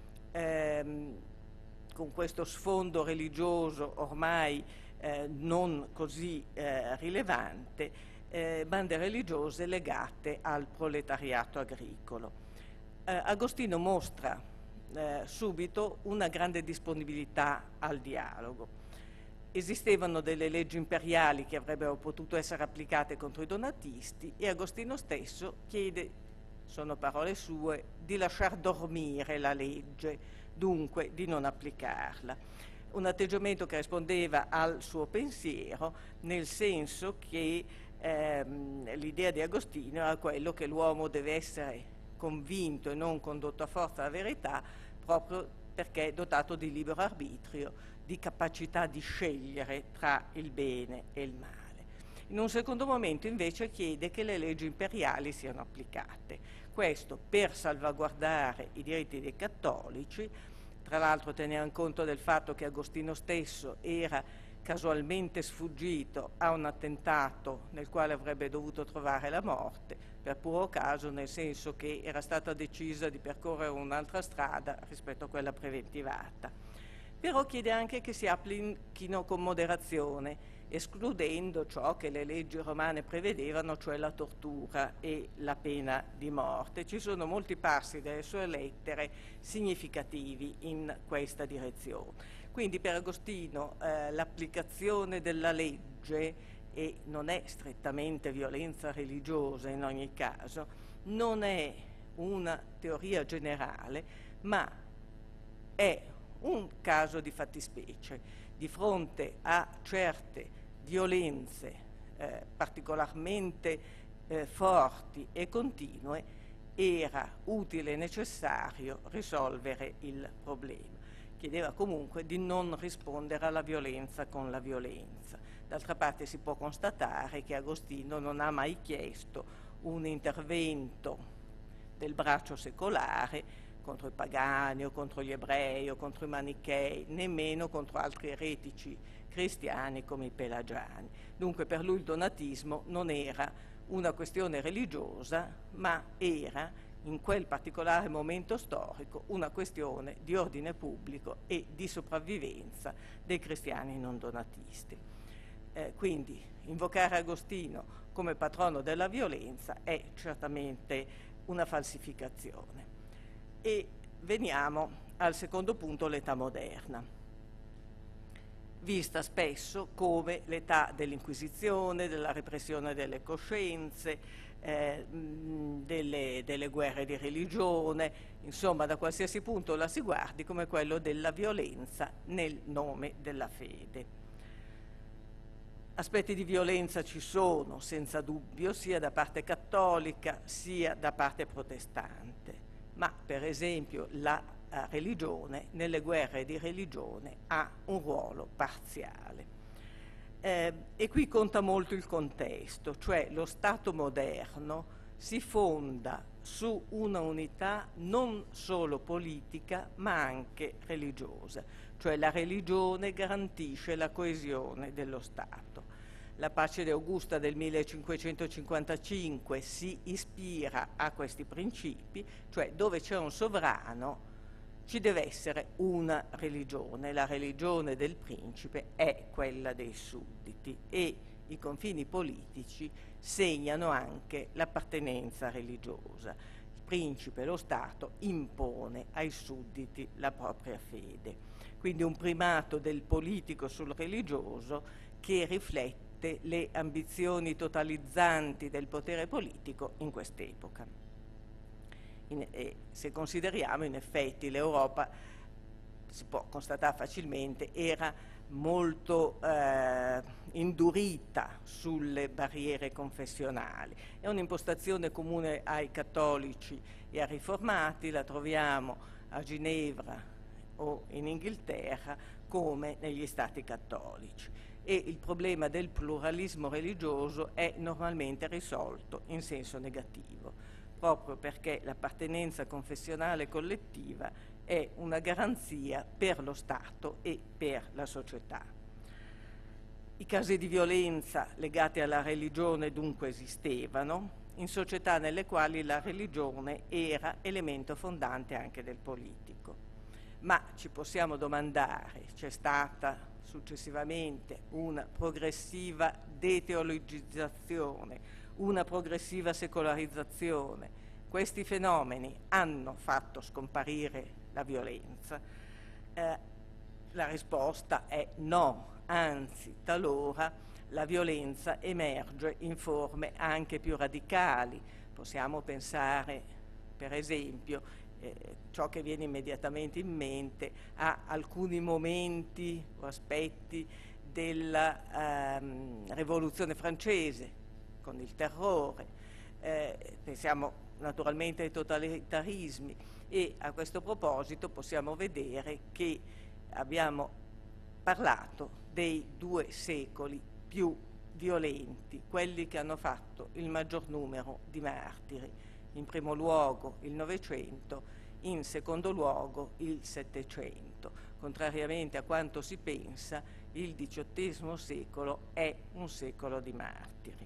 con questo sfondo religioso ormai non così rilevante, bande religiose legate al proletariato agricolo. Agostino mostra subito una grande disponibilità al dialogo. Esistevano delle leggi imperiali che avrebbero potuto essere applicate contro i donatisti, e Agostino stesso chiede, sono parole sue, di lasciar dormire la legge, dunque di non applicarla. Un atteggiamento che rispondeva al suo pensiero, nel senso che l'idea di Agostino era quello che l'uomo deve essere convinto e non condotto a forza alla verità, proprio perché è dotato di libero arbitrio, di capacità di scegliere tra il bene e il male. In un secondo momento invece chiede che le leggi imperiali siano applicate, questo per salvaguardare i diritti dei cattolici, tra l'altro tenendo conto del fatto che Agostino stesso era casualmente sfuggito a un attentato nel quale avrebbe dovuto trovare la morte, per puro caso, nel senso che era stata decisa di percorrere un'altra strada rispetto a quella preventivata. però chiede anche che si applichino con moderazione, escludendo ciò che le leggi romane prevedevano, cioè la tortura e la pena di morte. Ci sono molti passi delle sue lettere significativi in questa direzione. Quindi per Agostino l'applicazione della legge, e non è strettamente violenza religiosa in ogni caso, non è una teoria generale, ma è un caso di fattispecie. Di fronte a certe violenze particolarmente forti e continue, era utile e necessario risolvere il problema. Chiedeva comunque di non rispondere alla violenza con la violenza. D'altra parte si può constatare che Agostino non ha mai chiesto un intervento del braccio secolare contro i pagani o contro gli ebrei o contro i manichei, nemmeno contro altri eretici cristiani come i pelagiani. Dunque per lui il donatismo non era una questione religiosa, ma era in quel particolare momento storico una questione di ordine pubblico e di sopravvivenza dei cristiani non donatisti. Quindi invocare Agostino come patrono della violenza è certamente una falsificazione. E veniamo al secondo punto, l'età moderna, vista spesso come l'età dell'Inquisizione, della repressione delle coscienze, delle guerre di religione, insomma da qualsiasi punto la si guardi, come quello della violenza nel nome della fede. Aspetti di violenza ci sono, senza dubbio, sia da parte cattolica sia da parte protestante, ma per esempio la religione nelle guerre di religione ha un ruolo parziale. E qui conta molto il contesto, cioè lo Stato moderno si fonda su una unità non solo politica ma anche religiosa, cioè la religione garantisce la coesione dello Stato. La pace di Augusta del 1555 si ispira a questi principi, cioè dove c'è un sovrano ci deve essere una religione, la religione del principe è quella dei sudditi e i confini politici segnano anche l'appartenenza religiosa. Il principe, lo Stato, impone ai sudditi la propria fede. Quindi un primato del politico sul religioso che riflette le ambizioni totalizzanti del potere politico in quest'epoca. Se consideriamo, in effetti, l'Europa, si può constatare facilmente, era molto indurita sulle barriere confessionali. È un'impostazione comune ai cattolici e ai riformati, la troviamo a Ginevra o in Inghilterra come negli stati cattolici. E il problema del pluralismo religioso è normalmente risolto in senso negativo, proprio perché l'appartenenza confessionale collettiva è una garanzia per lo Stato e per la società. I casi di violenza legati alla religione dunque esistevano, in società nelle quali la religione era elemento fondante anche del politico. Ma ci possiamo domandare, c'è stata successivamente una progressiva deteologizzazione, una progressiva secolarizzazione. Questi fenomeni hanno fatto scomparire la violenza? La risposta è no, anzi talora la violenza emerge in forme anche più radicali. Possiamo pensare, per esempio, ciò che viene immediatamente in mente, a alcuni momenti o aspetti della Rivoluzione francese, con il terrore, pensiamo naturalmente ai totalitarismi, e a questo proposito possiamo vedere che abbiamo parlato dei 2 secoli più violenti, quelli che hanno fatto il maggior numero di martiri. In primo luogo il Novecento, in secondo luogo il Settecento. Contrariamente a quanto si pensa, il XVIII secolo è un secolo di martiri.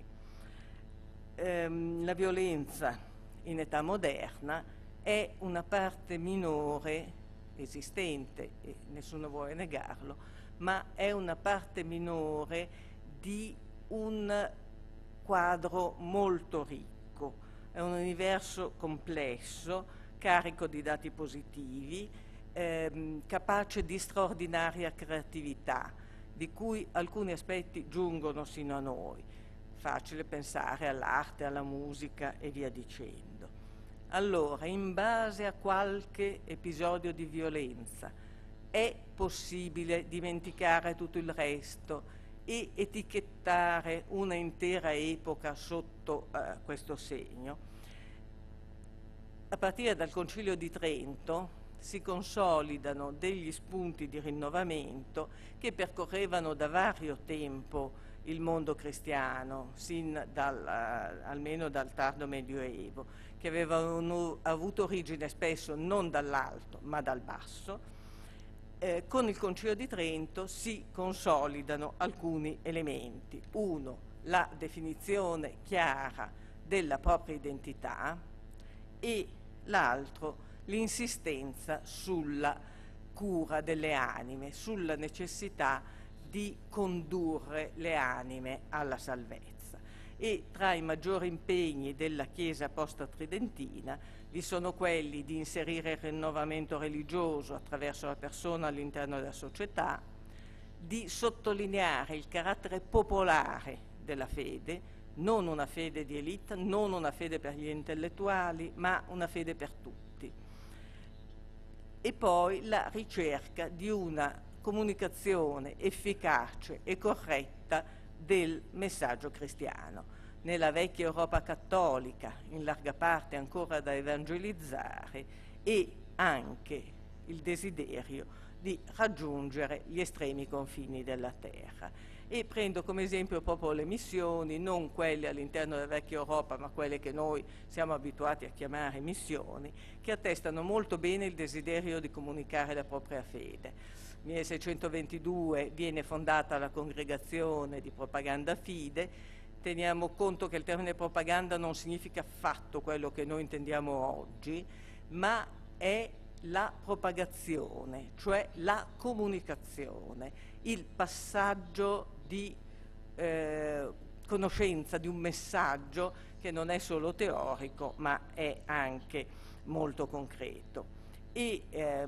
La violenza in età moderna è una parte minore esistente e nessuno vuole negarlo, ma è una parte minore di un quadro molto ricco. È un universo complesso, carico di dati positivi, capace di straordinaria creatività, di cui alcuni aspetti giungono sino a noi. Facile pensare all'arte, alla musica e via dicendo. Allora, in base a qualche episodio di violenza, è possibile dimenticare tutto il resto e etichettare una intera epoca sotto questo segno? A partire dal Concilio di Trento si consolidano degli spunti di rinnovamento che percorrevano da vario tempo il mondo cristiano, almeno dal tardo Medioevo, che avevano avuto origine spesso non dall'alto ma dal basso. Con il Concilio di Trento si consolidano alcuni elementi. Uno, la definizione chiara della propria identità, e l'altro, l'insistenza sulla cura delle anime, sulla necessità di condurre le anime alla salvezza. E tra i maggiori impegni della Chiesa post-tridentina vi sono quelli di inserire il rinnovamento religioso attraverso la persona all'interno della società, di sottolineare il carattere popolare della fede, non una fede di elite, non una fede per gli intellettuali, ma una fede per tutti. E poi la ricerca di una comunicazione efficace e corretta del messaggio cristiano. Nella vecchia Europa cattolica, in larga parte ancora da evangelizzare, e anche il desiderio di raggiungere gli estremi confini della terra. E prendo come esempio proprio le missioni, non quelle all'interno della vecchia Europa, ma quelle che noi siamo abituati a chiamare missioni, che attestano molto bene il desiderio di comunicare la propria fede. Nel 1622 viene fondata la Congregazione di Propaganda Fide. Teniamo conto che il termine propaganda non significa affatto quello che noi intendiamo oggi, ma è la propagazione, cioè la comunicazione, il passaggio di conoscenza, di un messaggio che non è solo teorico, ma è anche molto concreto. E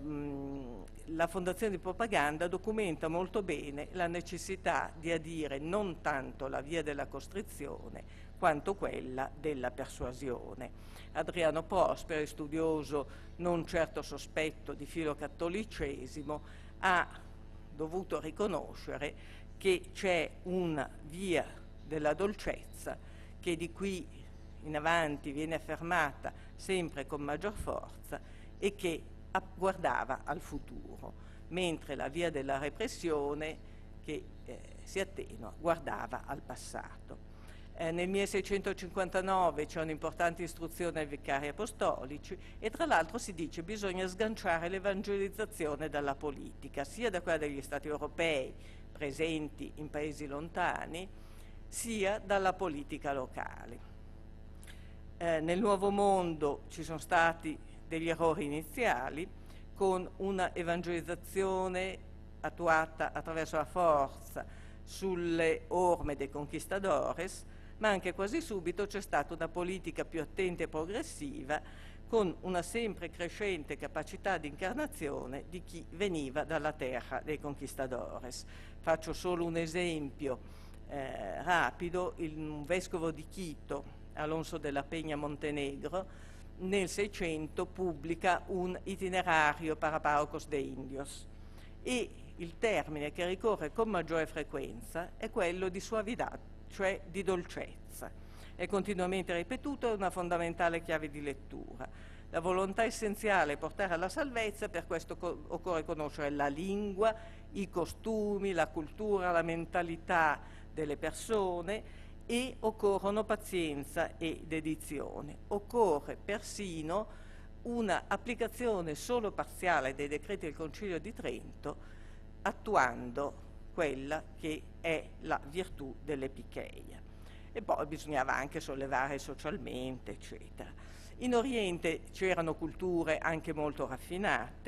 la Fondazione di Propaganda documenta molto bene la necessità di adire non tanto la via della costrizione quanto quella della persuasione. Adriano Prosperi, studioso non certo sospetto di filocattolicesimo, ha dovuto riconoscere che c'è una via della dolcezza che di qui in avanti viene affermata sempre con maggior forza e che guardava al futuro, mentre la via della repressione, che si attenua, guardava al passato. Nel 1659 c'è un'importante istruzione ai vicari apostolici e tra l'altro si dice che bisogna sganciare l'evangelizzazione dalla politica, sia da quella degli stati europei presenti in paesi lontani, sia dalla politica locale. Nel Nuovo Mondo ci sono stati degli errori iniziali, con una evangelizzazione attuata attraverso la forza sulle orme dei conquistadores, ma anche quasi subito c'è stata una politica più attenta e progressiva, con una sempre crescente capacità di incarnazione di chi veniva dalla terra dei conquistadores. Faccio solo un esempio rapido: un vescovo di Quito, Alonso de la Peña Montenegro, nel 600 pubblica un itinerario para párrocos de indios, e il termine che ricorre con maggiore frequenza è quello di suavidad, cioè di dolcezza. È continuamente ripetuto, è una fondamentale chiave di lettura. La volontà essenziale è portare alla salvezza, per questo occorre conoscere la lingua, i costumi, la cultura, la mentalità delle persone, e occorrono pazienza e dedizione. Occorre persino una applicazione solo parziale dei decreti del Concilio di Trento, attuando quella che è la virtù dell'epicheia. E poi bisognava anche sollevare socialmente, eccetera. In Oriente c'erano culture anche molto raffinate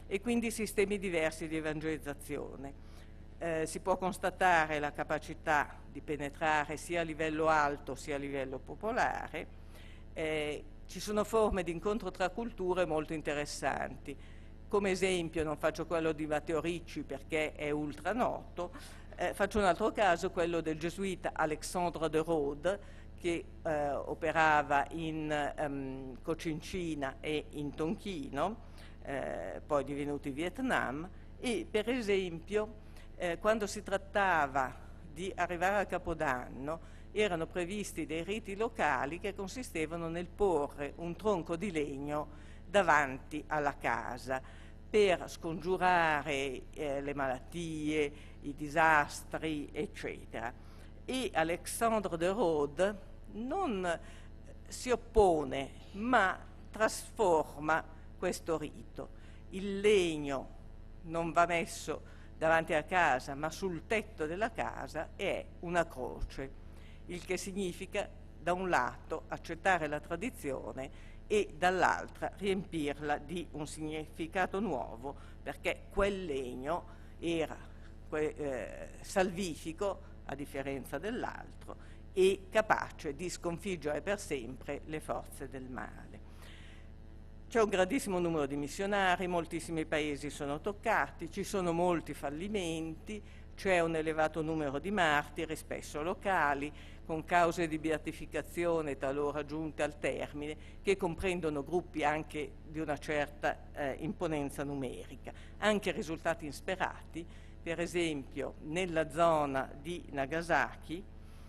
e quindi sistemi diversi di evangelizzazione. Si può constatare la capacità di penetrare sia a livello alto sia a livello popolare. Ci sono forme di incontro tra culture molto interessanti. Come esempio, non faccio quello di Matteo Ricci perché è ultra noto, faccio un altro caso, quello del gesuita Alexandre de Rhodes, che operava in Cocincina e in Tonchino, poi divenuto in Vietnam, e per esempio quando si trattava di arrivare al Capodanno erano previsti dei riti locali che consistevano nel porre un tronco di legno davanti alla casa per scongiurare le malattie, i disastri, eccetera. E Alexandre de Rhodes non si oppone, ma trasforma questo rito. Il legno non va messo davanti a casa, ma sul tetto della casa, e è una croce, il che significa da un lato accettare la tradizione e dall'altra riempirla di un significato nuovo, perché quel legno era salvifico, a differenza dell'altro, e capace di sconfiggere per sempre le forze del male. C'è un grandissimo numero di missionari, moltissimi paesi sono toccati, ci sono molti fallimenti, c'è un elevato numero di martiri, spesso locali, con cause di beatificazione talora giunte al termine, che comprendono gruppi anche di una certa imponenza numerica. Anche risultati insperati, per esempio nella zona di Nagasaki,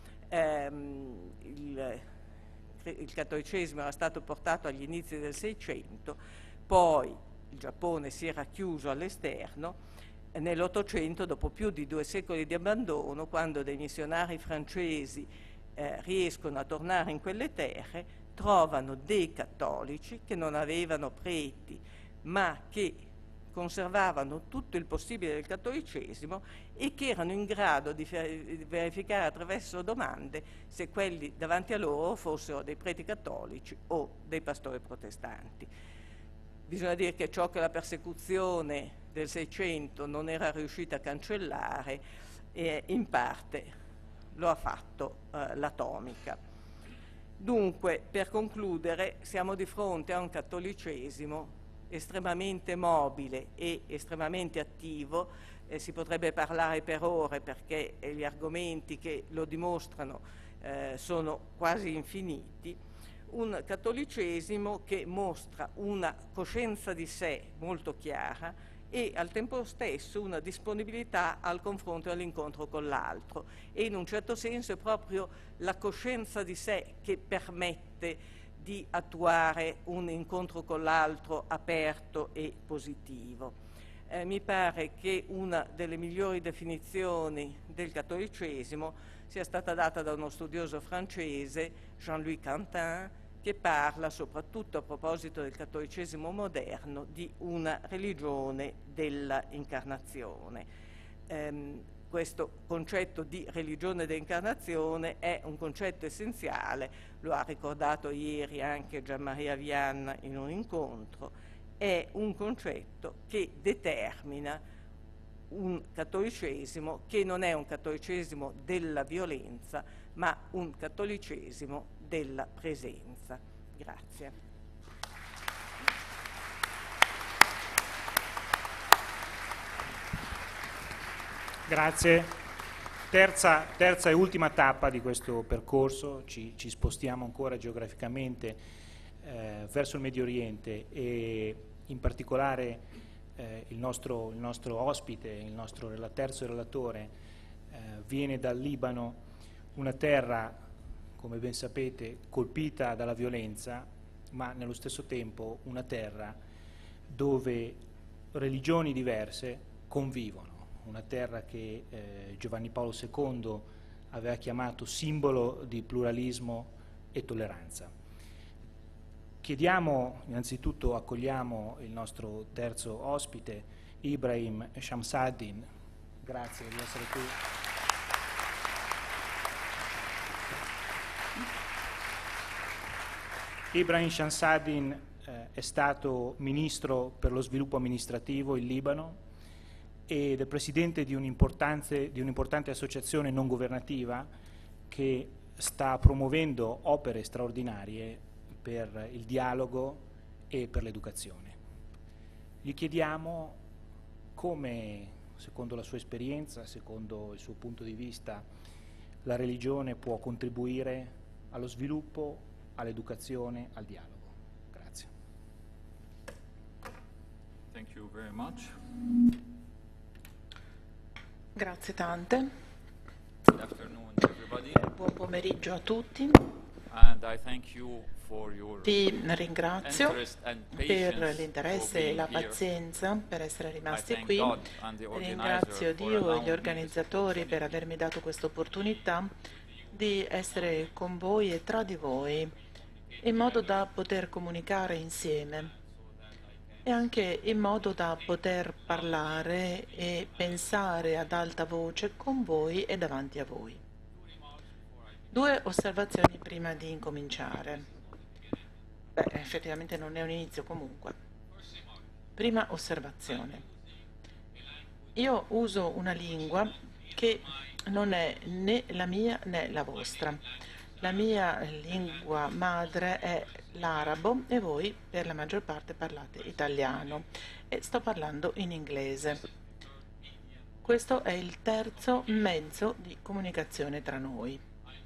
il cattolicesimo era stato portato agli inizi del Seicento, poi il Giappone si era chiuso all'esterno. Nell'Ottocento, dopo più di 2 secoli di abbandono, quando dei missionari francesi riescono a tornare in quelle terre, trovano dei cattolici che non avevano preti, ma che conservavano tutto il possibile del cattolicesimo e che erano in grado di verificare attraverso domande se quelli davanti a loro fossero dei preti cattolici o dei pastori protestanti. Bisogna dire che ciò che la persecuzione del Seicento non era riuscita a cancellare, in parte lo ha fatto l'atomica. Dunque, per concludere, siamo di fronte a un cattolicesimo estremamente mobile e estremamente attivo. Si potrebbe parlare per ore perché gli argomenti che lo dimostrano sono quasi infiniti. Un cattolicesimo che mostra una coscienza di sé molto chiara e al tempo stesso una disponibilità al confronto e all'incontro con l'altro, e in un certo senso è proprio la coscienza di sé che permette di attuare un incontro con l'altro aperto e positivo. Mi pare che una delle migliori definizioni del cattolicesimo sia stata data da uno studioso francese, Jean-Louis Quentin, che parla, soprattutto a proposito del cattolicesimo moderno, di una religione dell'incarnazione. Questo concetto di religione dell'incarnazione è un concetto essenziale, lo ha ricordato ieri anche Gian Maria Vianna in un incontro, è un concetto che determina un cattolicesimo che non è un cattolicesimo della violenza, ma un cattolicesimo della presenza. Grazie. Grazie. Terza e ultima tappa di questo percorso, ci spostiamo ancora geograficamente verso il Medio Oriente e in particolare il nostro ospite, il terzo relatore, viene dal Libano, una terra, come ben sapete, colpita dalla violenza, ma nello stesso tempo una terra dove religioni diverse convivono, una terra che Giovanni Paolo II aveva chiamato simbolo di pluralismo e tolleranza. Chiediamo, innanzitutto accogliamo il nostro terzo ospite, Ibrahim Shamsaddin. Grazie di essere qui. Ibrahim Shamsaddin è stato ministro per lo sviluppo amministrativo in Libano ed è presidente di un'importante associazione non governativa che sta promuovendo opere straordinarie per il dialogo e per l'educazione. Gli chiediamo come, secondo la sua esperienza, secondo il suo punto di vista, la religione può contribuire allo sviluppo, all'educazione, al dialogo. Grazie. Thank you very much. Grazie tante. Good afternoon, everybody. Buon pomeriggio a tutti. And I thank you for your Vi ringrazio interest and per patience l'interesse for e being la here. pazienza per essere rimasti I thank qui. God and the organizer Ringrazio for Dio e allowing gli me organizzatori per avermi dato questa opportunità di essere con voi e tra di voi in modo da poter comunicare insieme e anche in modo da poter parlare e pensare ad alta voce con voi e davanti a voi. 2 osservazioni prima di incominciare. Effettivamente non è un inizio comunque. Prima osservazione. Io uso una lingua che non è né la mia né la vostra. La mia lingua madre è l'arabo e voi per la maggior parte parlate italiano e sto parlando in inglese. Questo è il terzo mezzo di comunicazione tra noi.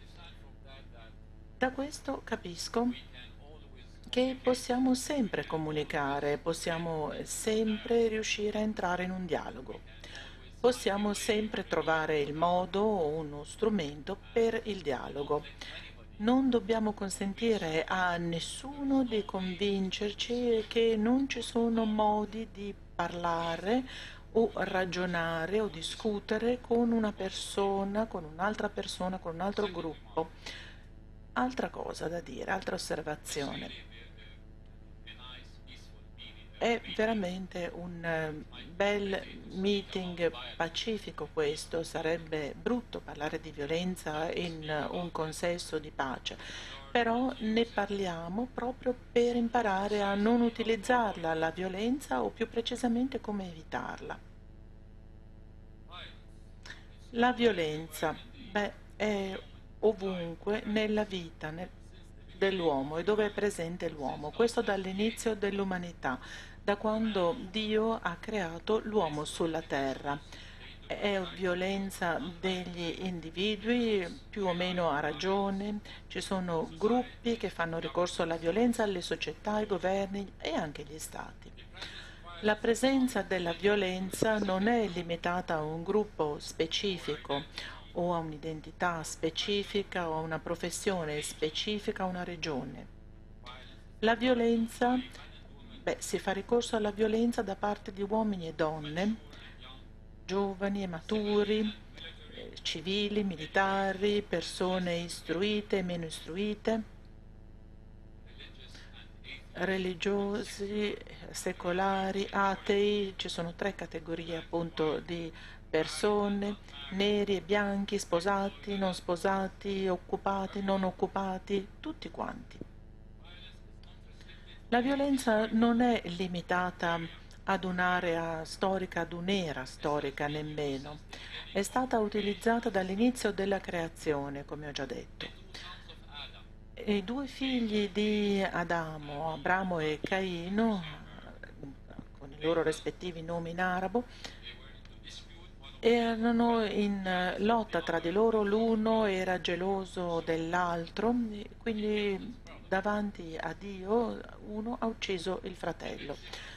Da questo capisco che possiamo sempre comunicare, possiamo sempre riuscire a entrare in un dialogo, possiamo sempre trovare il modo o uno strumento per il dialogo. Non dobbiamo consentire a nessuno di convincerci che non ci sono modi di parlare o ragionare o discutere con una persona, con un'altra persona, con un altro gruppo. Altra cosa da dire, altra osservazione. È veramente un bel meeting pacifico questo, sarebbe brutto parlare di violenza in un consesso di pace, però ne parliamo proprio per imparare a non utilizzarla, la violenza, o più precisamente come evitarla. La violenza, è ovunque nella vita dell'uomo e dove è presente l'uomo, questo dall'inizio dell'umanità, da quando Dio ha creato l'uomo sulla terra. È violenza degli individui, più o meno a ragione, ci sono gruppi che fanno ricorso alla violenza, alle società, ai governi e anche agli stati. La presenza della violenza non è limitata a un gruppo specifico o a un'identità specifica o a una professione specifica, a una regione. La violenza, si fa ricorso alla violenza da parte di uomini e donne, giovani e maturi, civili, militari, persone istruite e meno istruite, religiosi, secolari, atei. Ci sono 3 categorie appunto di persone, neri e bianchi, sposati, non sposati, occupati, non occupati, tutti quanti. La violenza non è limitata ad un'area storica, ad un'era storica nemmeno. È stata utilizzata dall'inizio della creazione, come ho già detto. I 2 figli di Adamo, Abramo e Caino, con i loro rispettivi nomi in arabo, erano in lotta tra di loro, l'uno era geloso dell'altro, quindi davanti a Dio uno ha ucciso il fratello.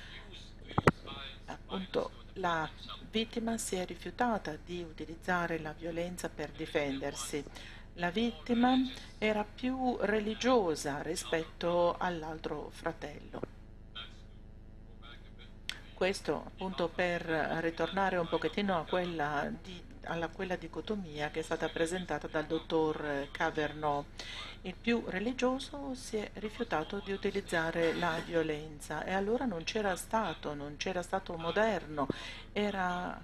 Appunto, la vittima si è rifiutata di utilizzare la violenza per difendersi. La vittima era più religiosa rispetto all'altro fratello. Questo appunto per ritornare un pochettino a quella dicotomia che è stata presentata dal dottor Cavernous. Il più religioso si è rifiutato di utilizzare la violenza e allora non c'era stato moderno, c'era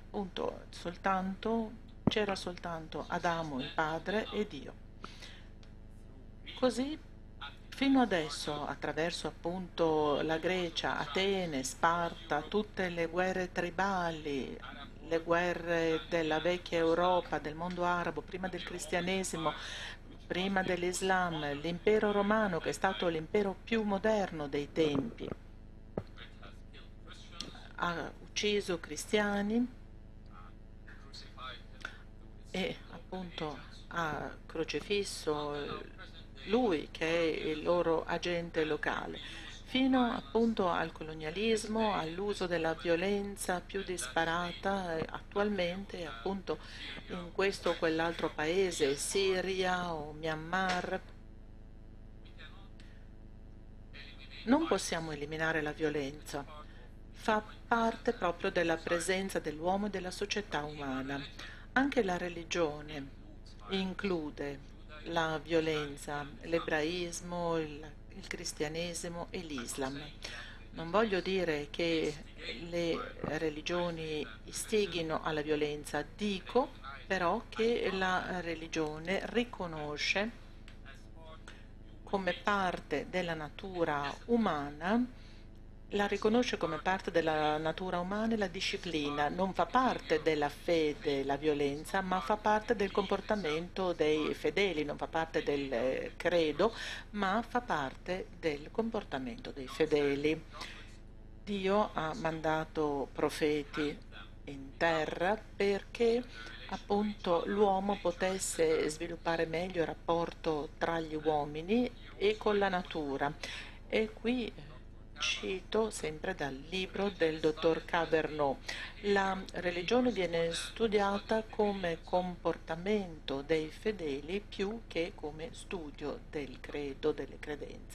soltanto Adamo il padre e Dio. Così Fino adesso, attraverso appunto la Grecia, Atene, Sparta, tutte le guerre tribali, le guerre della vecchia Europa, del mondo arabo, prima del cristianesimo, prima dell'Islam, l'impero romano, che è stato l'impero più moderno dei tempi, ha ucciso cristiani e appunto ha crocifisso lui, che è il loro agente locale, fino appunto al colonialismo, all'uso della violenza più disparata attualmente appunto in questo o quell'altro paese, Siria o Myanmar. Non possiamo eliminare la violenza, fa parte proprio della presenza dell'uomo e della società umana. Anche la religione include la violenza, l'ebraismo, il cristianesimo e l'Islam. Non voglio dire che le religioni istighino alla violenza, dico però che la religione riconosce come parte della natura umana, la riconosce come parte della natura umana e la disciplina. Non fa parte della fede la violenza, ma fa parte del comportamento dei fedeli, non fa parte del credo, ma fa parte del comportamento dei fedeli. Dio ha mandato profeti in terra perché appunto l'uomo potesse sviluppare meglio il rapporto tra gli uomini e con la natura. E qui cito sempre dal libro del dottor Cabernet. La religione viene studiata come comportamento dei fedeli più che come studio del credo, delle credenze.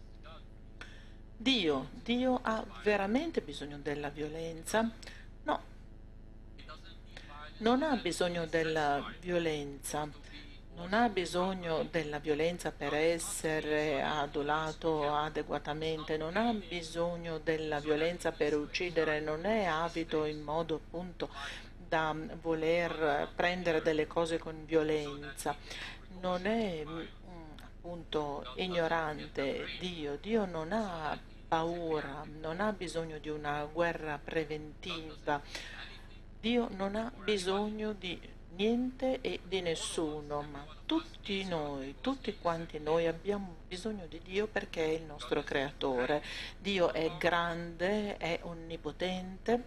Dio ha veramente bisogno della violenza? No, non ha bisogno della violenza. Non ha bisogno della violenza per essere adulato adeguatamente, non ha bisogno della violenza per uccidere, non è avido in modo appunto da voler prendere delle cose con violenza, non è appunto ignorante Dio non ha paura, non ha bisogno di una guerra preventiva, Dio non ha bisogno di niente e di nessuno, ma tutti noi, tutti quanti noi abbiamo bisogno di Dio perché è il nostro creatore. Dio è grande, è onnipotente,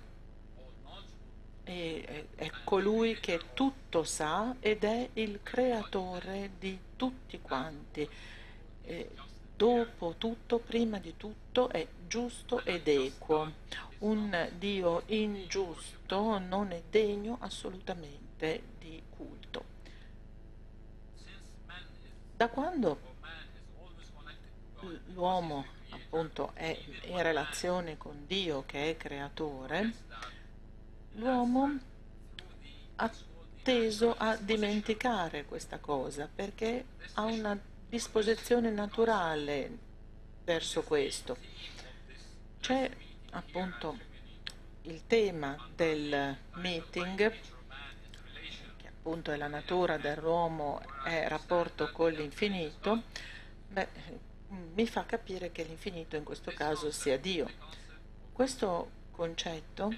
è colui che tutto sa ed è il creatore di tutti quanti. Dopo tutto, prima di tutto, è giusto ed equo. Un Dio ingiusto non è degno assolutamente di culto. Da quando l'uomo appunto è in relazione con Dio che è creatore, l'uomo ha teso a dimenticare questa cosa perché ha una disposizione naturale verso questo. C'è appunto il tema del meeting, che appunto è la natura dell'uomo, è rapporto con l'infinito. Mi fa capire che l'infinito in questo caso sia Dio. Questo concetto,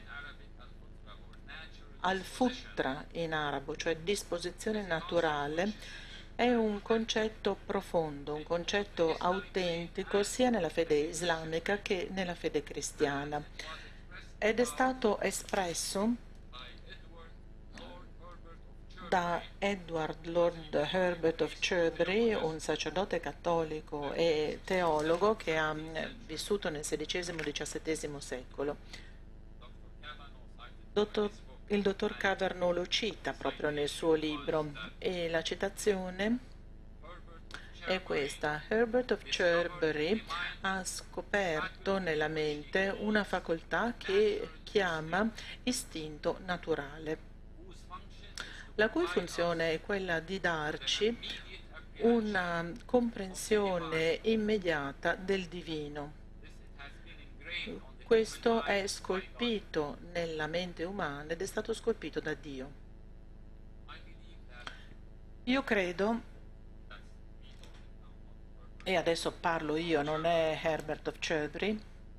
al-futra in arabo, cioè disposizione naturale, è un concetto profondo, un concetto autentico sia nella fede islamica che nella fede cristiana, ed è stato espresso da Edward Lord Herbert of Cherbury, un sacerdote cattolico e teologo che ha vissuto nel XVI-XVII secolo. Il dottor Caverno lo cita proprio nel suo libro e la citazione è questa. Herbert of Cherbury ha scoperto nella mente una facoltà che chiama istinto naturale, la cui funzione è quella di darci una comprensione immediata del divino. Questo è scolpito nella mente umana ed è stato scolpito da Dio. Io credo e adesso parlo io, non è Herbert of Cherbury,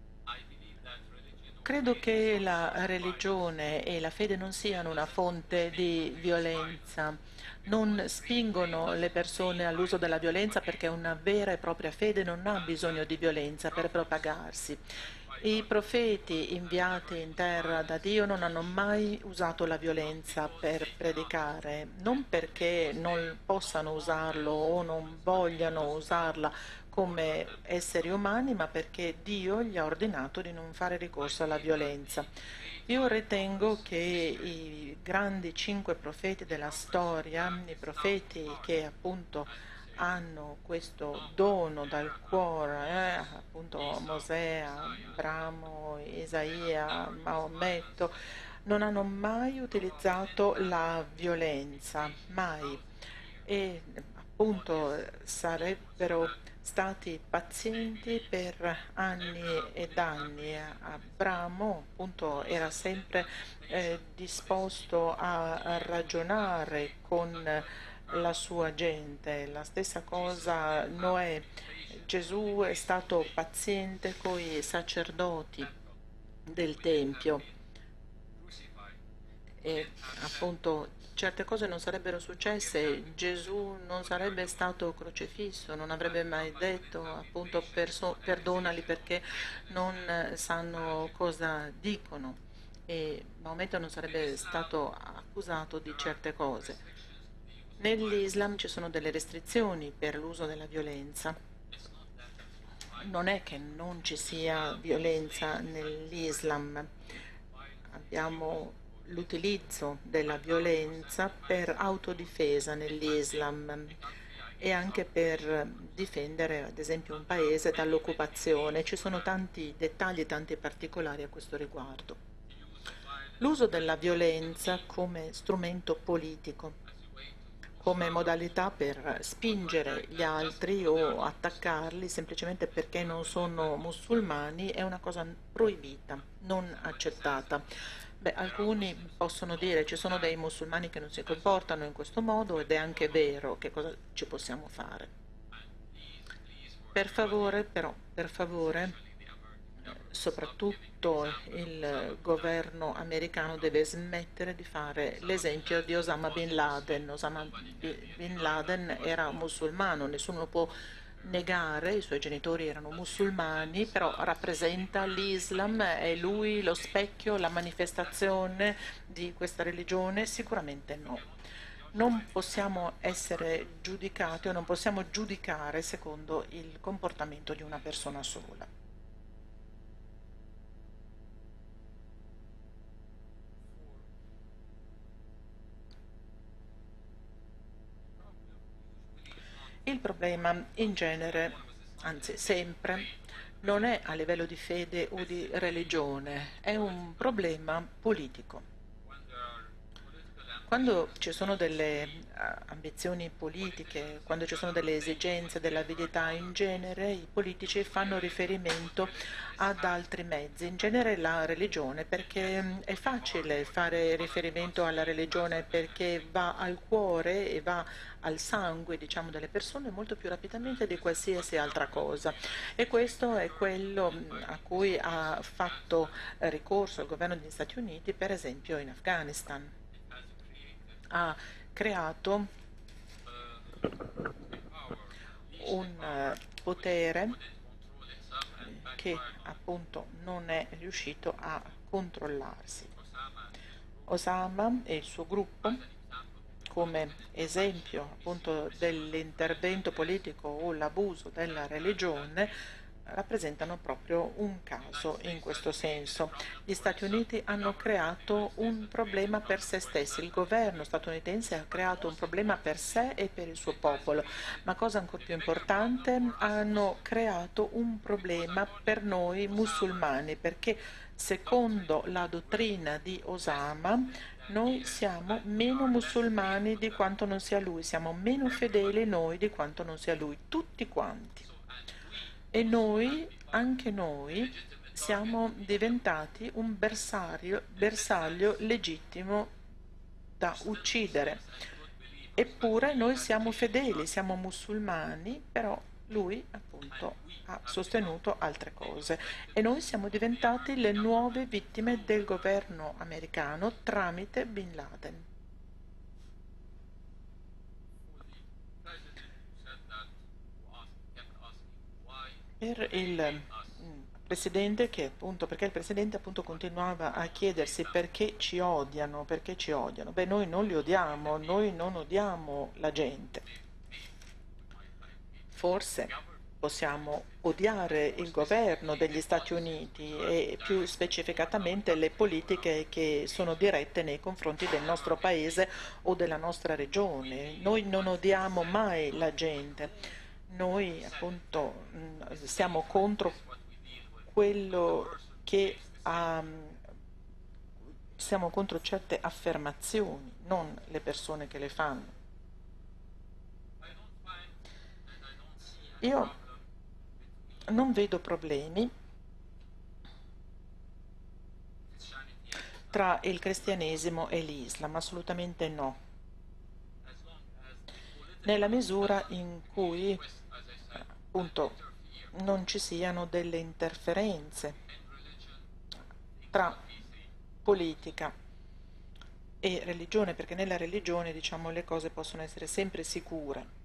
credo che la religione e la fede non siano una fonte di violenza, non spingono le persone all'uso della violenza perché una vera e propria fede non ha bisogno di violenza per propagarsi. I profeti inviati in terra da Dio non hanno mai usato la violenza per predicare, non perché non possano usarlo o non vogliano usarla come esseri umani, ma perché Dio gli ha ordinato di non fare ricorso alla violenza. Io ritengo che i grandi 5 profeti della storia, i profeti che appunto hanno questo dono dal cuore, appunto Mosè, Abramo, Isaia, Maometto, non hanno mai utilizzato la violenza, mai. E appunto sarebbero stati pazienti per anni ed anni. Abramo appunto era sempre disposto a ragionare con la sua gente. La stessa cosa Noè. Gesù è stato paziente con i sacerdoti del Tempio e appunto certe cose non sarebbero successe, Gesù non sarebbe stato crocifisso, non avrebbe mai detto appunto perdonali perché non sanno cosa dicono, e Maometto non sarebbe stato accusato di certe cose. Nell'Islam ci sono delle restrizioni per l'uso della violenza. Non è che non ci sia violenza nell'Islam, abbiamo l'utilizzo della violenza per autodifesa nell'Islam e anche per difendere ad esempio un paese dall'occupazione. Ci sono tanti dettagli, tanti particolari a questo riguardo. L'uso della violenza come strumento politico, come modalità per spingere gli altri o attaccarli semplicemente perché non sono musulmani, è una cosa proibita, non accettata. Alcuni possono dire ci sono dei musulmani che non si comportano in questo modo ed è anche vero, che cosa ci possiamo fare? Per favore, però, per favore, soprattutto il governo americano deve smettere di fare l'esempio di Osama Bin Laden. Osama Bin Laden era musulmano, nessuno lo può negare, i suoi genitori erano musulmani, però rappresenta l'Islam, è lui lo specchio, la manifestazione di questa religione? Sicuramente no. Non possiamo essere giudicati o non possiamo giudicare secondo il comportamento di una persona sola. Il problema in genere, anzi sempre, non è a livello di fede o di religione, è un problema politico. Quando ci sono delle ambizioni politiche, quando ci sono delle esigenze dell'avidità in genere, i politici fanno riferimento ad altri mezzi, in genere la religione, perché è facile fare riferimento alla religione perché va al cuore e va al sangue, diciamo, delle persone molto più rapidamente di qualsiasi altra cosa. E questo è quello a cui ha fatto ricorso il governo degli Stati Uniti, per esempio in Afghanistan. Ha creato un potere che appunto non è riuscito a controllarsi. Osama e il suo gruppo, come esempio appunto dell'intervento politico o l'abuso della religione, rappresentano proprio un caso in questo senso. Gli Stati Uniti hanno creato un problema per se stessi, il governo statunitense ha creato un problema per sé e per il suo popolo, ma cosa ancora più importante, hanno creato un problema per noi musulmani, perché secondo la dottrina di Osama noi siamo meno musulmani di quanto non sia lui, siamo meno fedeli noi di quanto non sia lui, tutti quanti. E noi, anche noi, siamo diventati un bersaglio legittimo da uccidere. Eppure noi siamo fedeli, siamo musulmani, però lui appunto ha sostenuto altre cose e noi siamo diventati le nuove vittime del governo americano tramite Bin Laden. Per il Presidente perché il Presidente appunto continuava a chiedersi perché ci odiano. Beh, noi non li odiamo, noi non odiamo la gente. Forse possiamo odiare il governo degli Stati Uniti e più specificatamente le politiche che sono dirette nei confronti del nostro paese o della nostra regione. Noi non odiamo mai la gente. Noi appunto siamo contro quello che siamo contro certe affermazioni, non le persone che le fanno. Io non vedo problemi tra il cristianesimo e l'Islam, assolutamente no. Nella misura in cui appunto non ci siano delle interferenze tra politica e religione, perché nella religione, diciamo, le cose possono essere sempre sicure.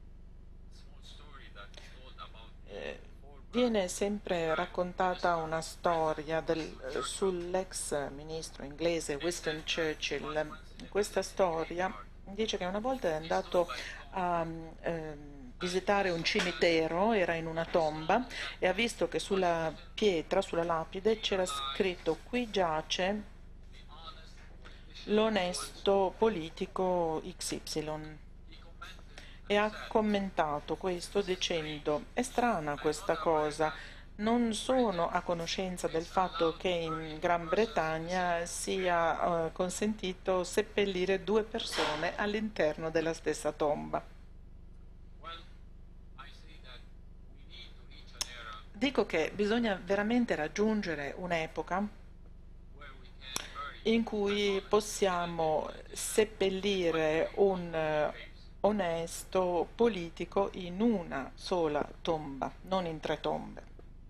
Viene sempre raccontata una storia sull'ex ministro inglese Winston Churchill. Questa storia dice che una volta è andato a visitare un cimitero, era in una tomba e ha visto che sulla pietra, sulla lapide, c'era scritto: qui giace l'onesto politico XY. E ha commentato questo dicendo: è strana questa cosa, non sono a conoscenza del fatto che in Gran Bretagna sia consentito seppellire due persone all'interno della stessa tomba. Dico che bisogna veramente raggiungere un'epoca in cui possiamo seppellire un onesto politico in una sola tomba, non in tre tombe.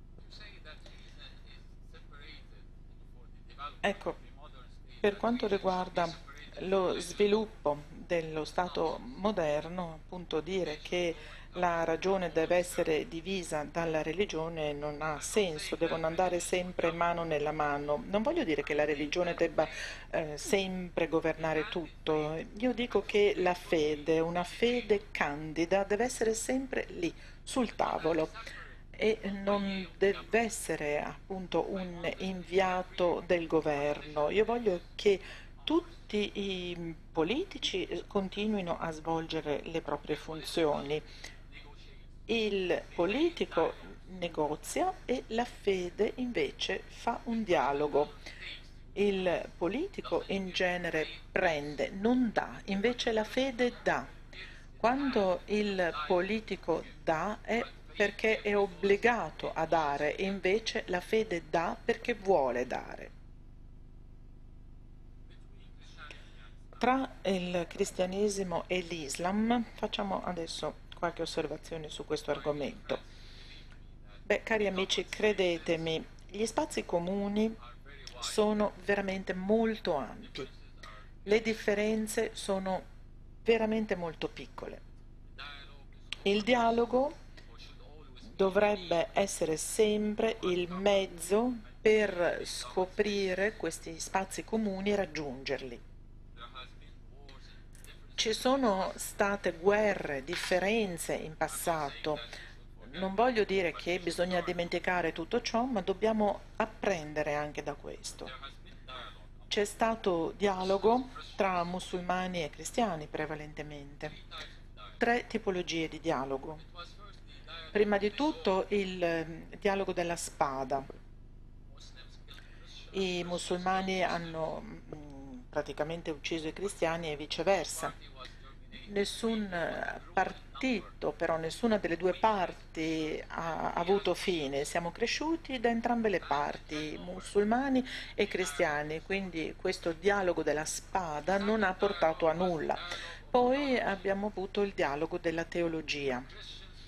Ecco, per quanto riguarda lo sviluppo dello Stato moderno, appunto dire che la ragione deve essere divisa dalla religione non ha senso, devono andare sempre mano nella mano. Non voglio dire che la religione debba sempre governare tutto, io dico che la fede, una fede candida, deve essere sempre lì, sul tavolo e non deve essere appunto un inviato del governo. Io voglio che tutti i politici continuino a svolgere le proprie funzioni. Il politico negozia e la fede invece fa un dialogo. Il politico in genere prende, non dà, invece la fede dà. Quando il politico dà è perché è obbligato a dare, e invece la fede dà perché vuole dare. Tra il cristianesimo e l'Islam facciamo adesso qualche osservazione su questo argomento. Beh, cari amici, credetemi, gli spazi comuni sono veramente molto ampi. Le differenze sono veramente molto piccole. Il dialogo dovrebbe essere sempre il mezzo per scoprire questi spazi comuni e raggiungerli. Ci sono state guerre, differenze in passato. Non voglio dire che bisogna dimenticare tutto ciò, ma dobbiamo apprendere anche da questo. C'è stato dialogo tra musulmani e cristiani prevalentemente. 3 tipologie di dialogo. Prima di tutto il dialogo della spada. I musulmani hanno praticamente ucciso i cristiani e viceversa. Nessun partito, però nessuna delle due parti ha avuto fine. Siamo cresciuti da entrambe le parti, musulmani e cristiani, quindi questo dialogo della spada non ha portato a nulla. Poi abbiamo avuto il dialogo della teologia.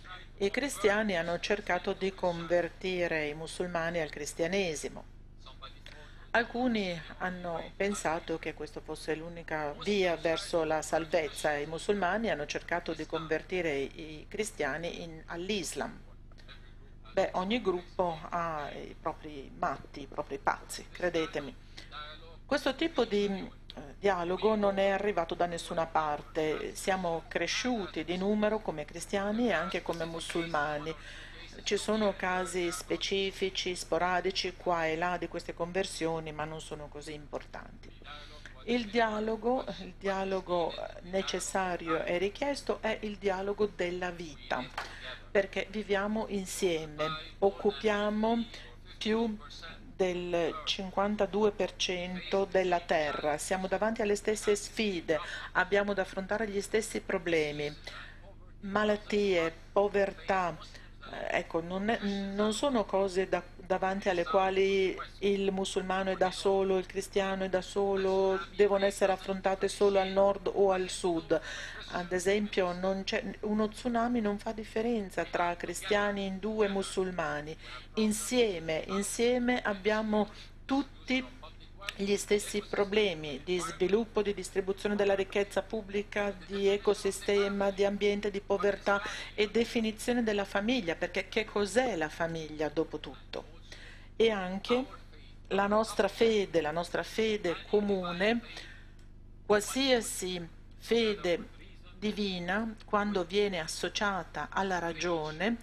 i cristiani hanno cercato di convertire i musulmani al cristianesimo. Alcuni hanno pensato che questa fosse l'unica via verso la salvezza. I musulmani hanno cercato di convertire i cristiani all'Islam. Beh, ogni gruppo ha i propri matti, i propri pazzi, credetemi. Questo tipo di dialogo non è arrivato da nessuna parte. Siamo cresciuti di numero come cristiani e anche come musulmani. Ci sono casi specifici, sporadici, qua e là di queste conversioni, ma non sono così importanti. Il dialogo necessario e richiesto è il dialogo della vita, perché viviamo insieme, occupiamo più del 52% della terra, siamo davanti alle stesse sfide, abbiamo da affrontare gli stessi problemi, malattie, povertà. Ecco, non sono cose davanti alle quali il musulmano è da solo, il cristiano è da solo, devono essere affrontate solo al nord o al sud. Ad esempio, uno tsunami non fa differenza tra cristiani, indù e musulmani. Insieme abbiamo tutti gli stessi problemi di sviluppo, di distribuzione della ricchezza pubblica, di ecosistema, di ambiente, di povertà e definizione della famiglia, perché che cos'è la famiglia dopo tutto? E anche la nostra fede comune, qualsiasi fede divina, quando viene associata alla ragione,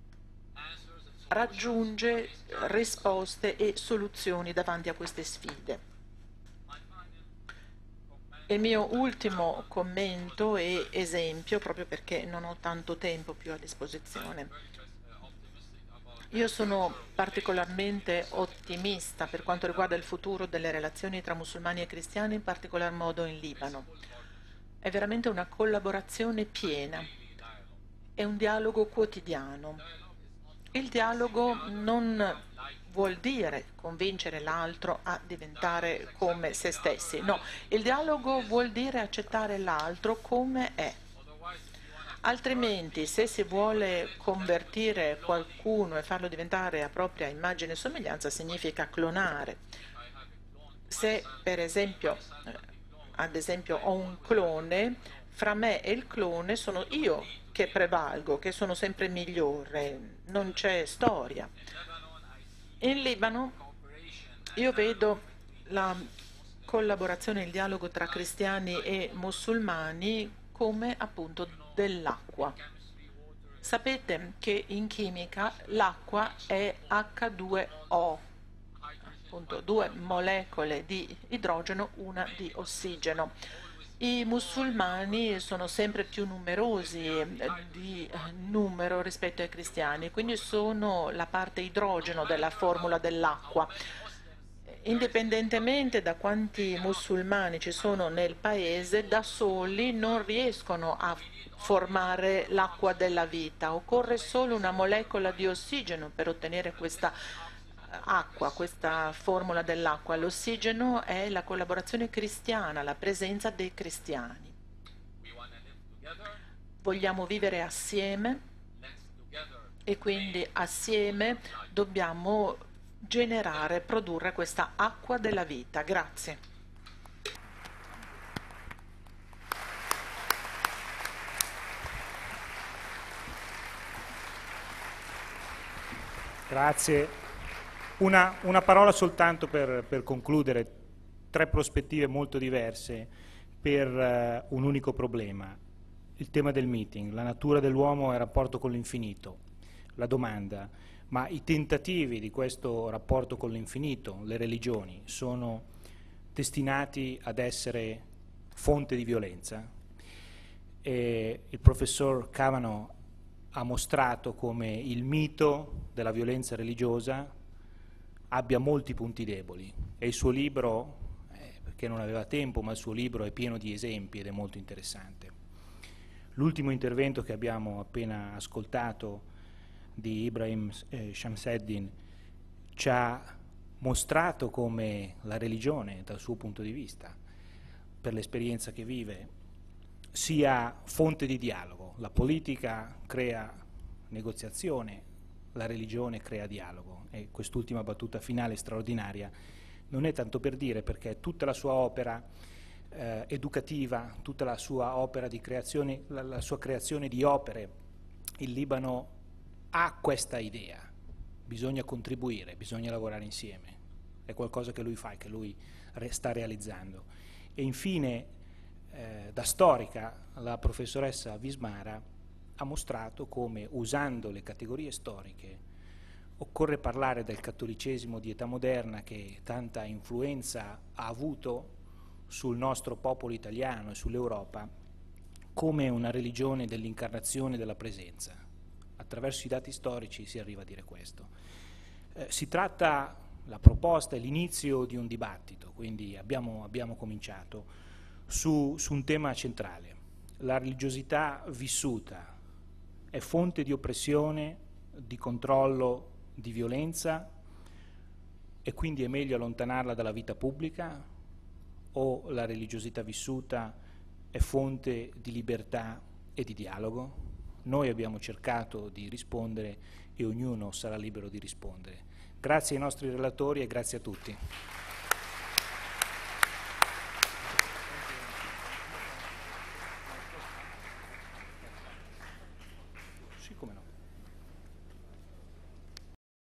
raggiunge risposte e soluzioni davanti a queste sfide. Il mio ultimo commento e esempio, proprio perché non ho tanto tempo più a disposizione. Io sono particolarmente ottimista per quanto riguarda il futuro delle relazioni tra musulmani e cristiani, in particolar modo in Libano. È veramente una collaborazione piena, è un dialogo quotidiano. Il dialogo non vuol dire convincere l'altro a diventare come se stessi, no, il dialogo vuol dire accettare l'altro come è. Altrimenti, se si vuole convertire qualcuno e farlo diventare a propria immagine e somiglianza, significa clonare. Se per esempio, ad esempio, ho un clone, fra me e il clone sono io che prevalgo, che sono sempre migliore, non c'è storia. In Libano io vedo la collaborazione, il dialogo tra cristiani e musulmani come appunto dell'acqua. Sapete che in chimica l'acqua è H2O, appunto 2 molecole di idrogeno, una di ossigeno. I musulmani sono sempre più numerosi di numero rispetto ai cristiani, quindi sono la parte idrogeno della formula dell'acqua. Indipendentemente da quanti musulmani ci sono nel paese, da soli non riescono a formare l'acqua della vita. Occorre solo una molecola di ossigeno per ottenere questa acqua, questa formula dell'acqua. L'ossigeno è la collaborazione cristiana, la presenza dei cristiani. Vogliamo vivere assieme e quindi assieme dobbiamo generare, produrre questa acqua della vita. Grazie. Grazie. Una parola soltanto per concludere, 3 prospettive molto diverse per un unico problema. Il tema del meeting, la natura dell'uomo e il rapporto con l'infinito, la domanda, ma i tentativi di questo rapporto con l'infinito, le religioni, sono destinati ad essere fonte di violenza? E il professor Kavanaugh ha mostrato come il mito della violenza religiosa abbia molti punti deboli e il suo libro, perché non aveva tempo, ma il suo libro è pieno di esempi ed è molto interessante. L'ultimo intervento che abbiamo appena ascoltato di Ibrahim Shamseddin ci ha mostrato come la religione, dal suo punto di vista, per l'esperienza che vive, sia fonte di dialogo. La politica crea negoziazione, la religione crea dialogo, e quest'ultima battuta finale straordinaria non è tanto per dire, perché tutta la sua opera educativa, tutta la sua opera di creazione, la sua creazione di opere, il Libano ha questa idea: bisogna contribuire, bisogna lavorare insieme, è qualcosa che lui fa e che lui sta realizzando. E infine, da storica, la professoressa Vismara ha mostrato come, usando le categorie storiche, occorre parlare del cattolicesimo di età moderna, che tanta influenza ha avuto sul nostro popolo italiano e sull'Europa, come una religione dell'incarnazione della presenza. Attraverso i dati storici si arriva a dire questo. Si tratta, la proposta è l'inizio di un dibattito, quindi abbiamo cominciato su un tema centrale. La religiosità vissuta è fonte di oppressione, di controllo, di violenza, e quindi è meglio allontanarla dalla vita pubblica, o la religiosità vissuta è fonte di libertà e di dialogo? Noi abbiamo cercato di rispondere e ognuno sarà libero di rispondere. Grazie ai nostri relatori e grazie a tutti. Sì, come no.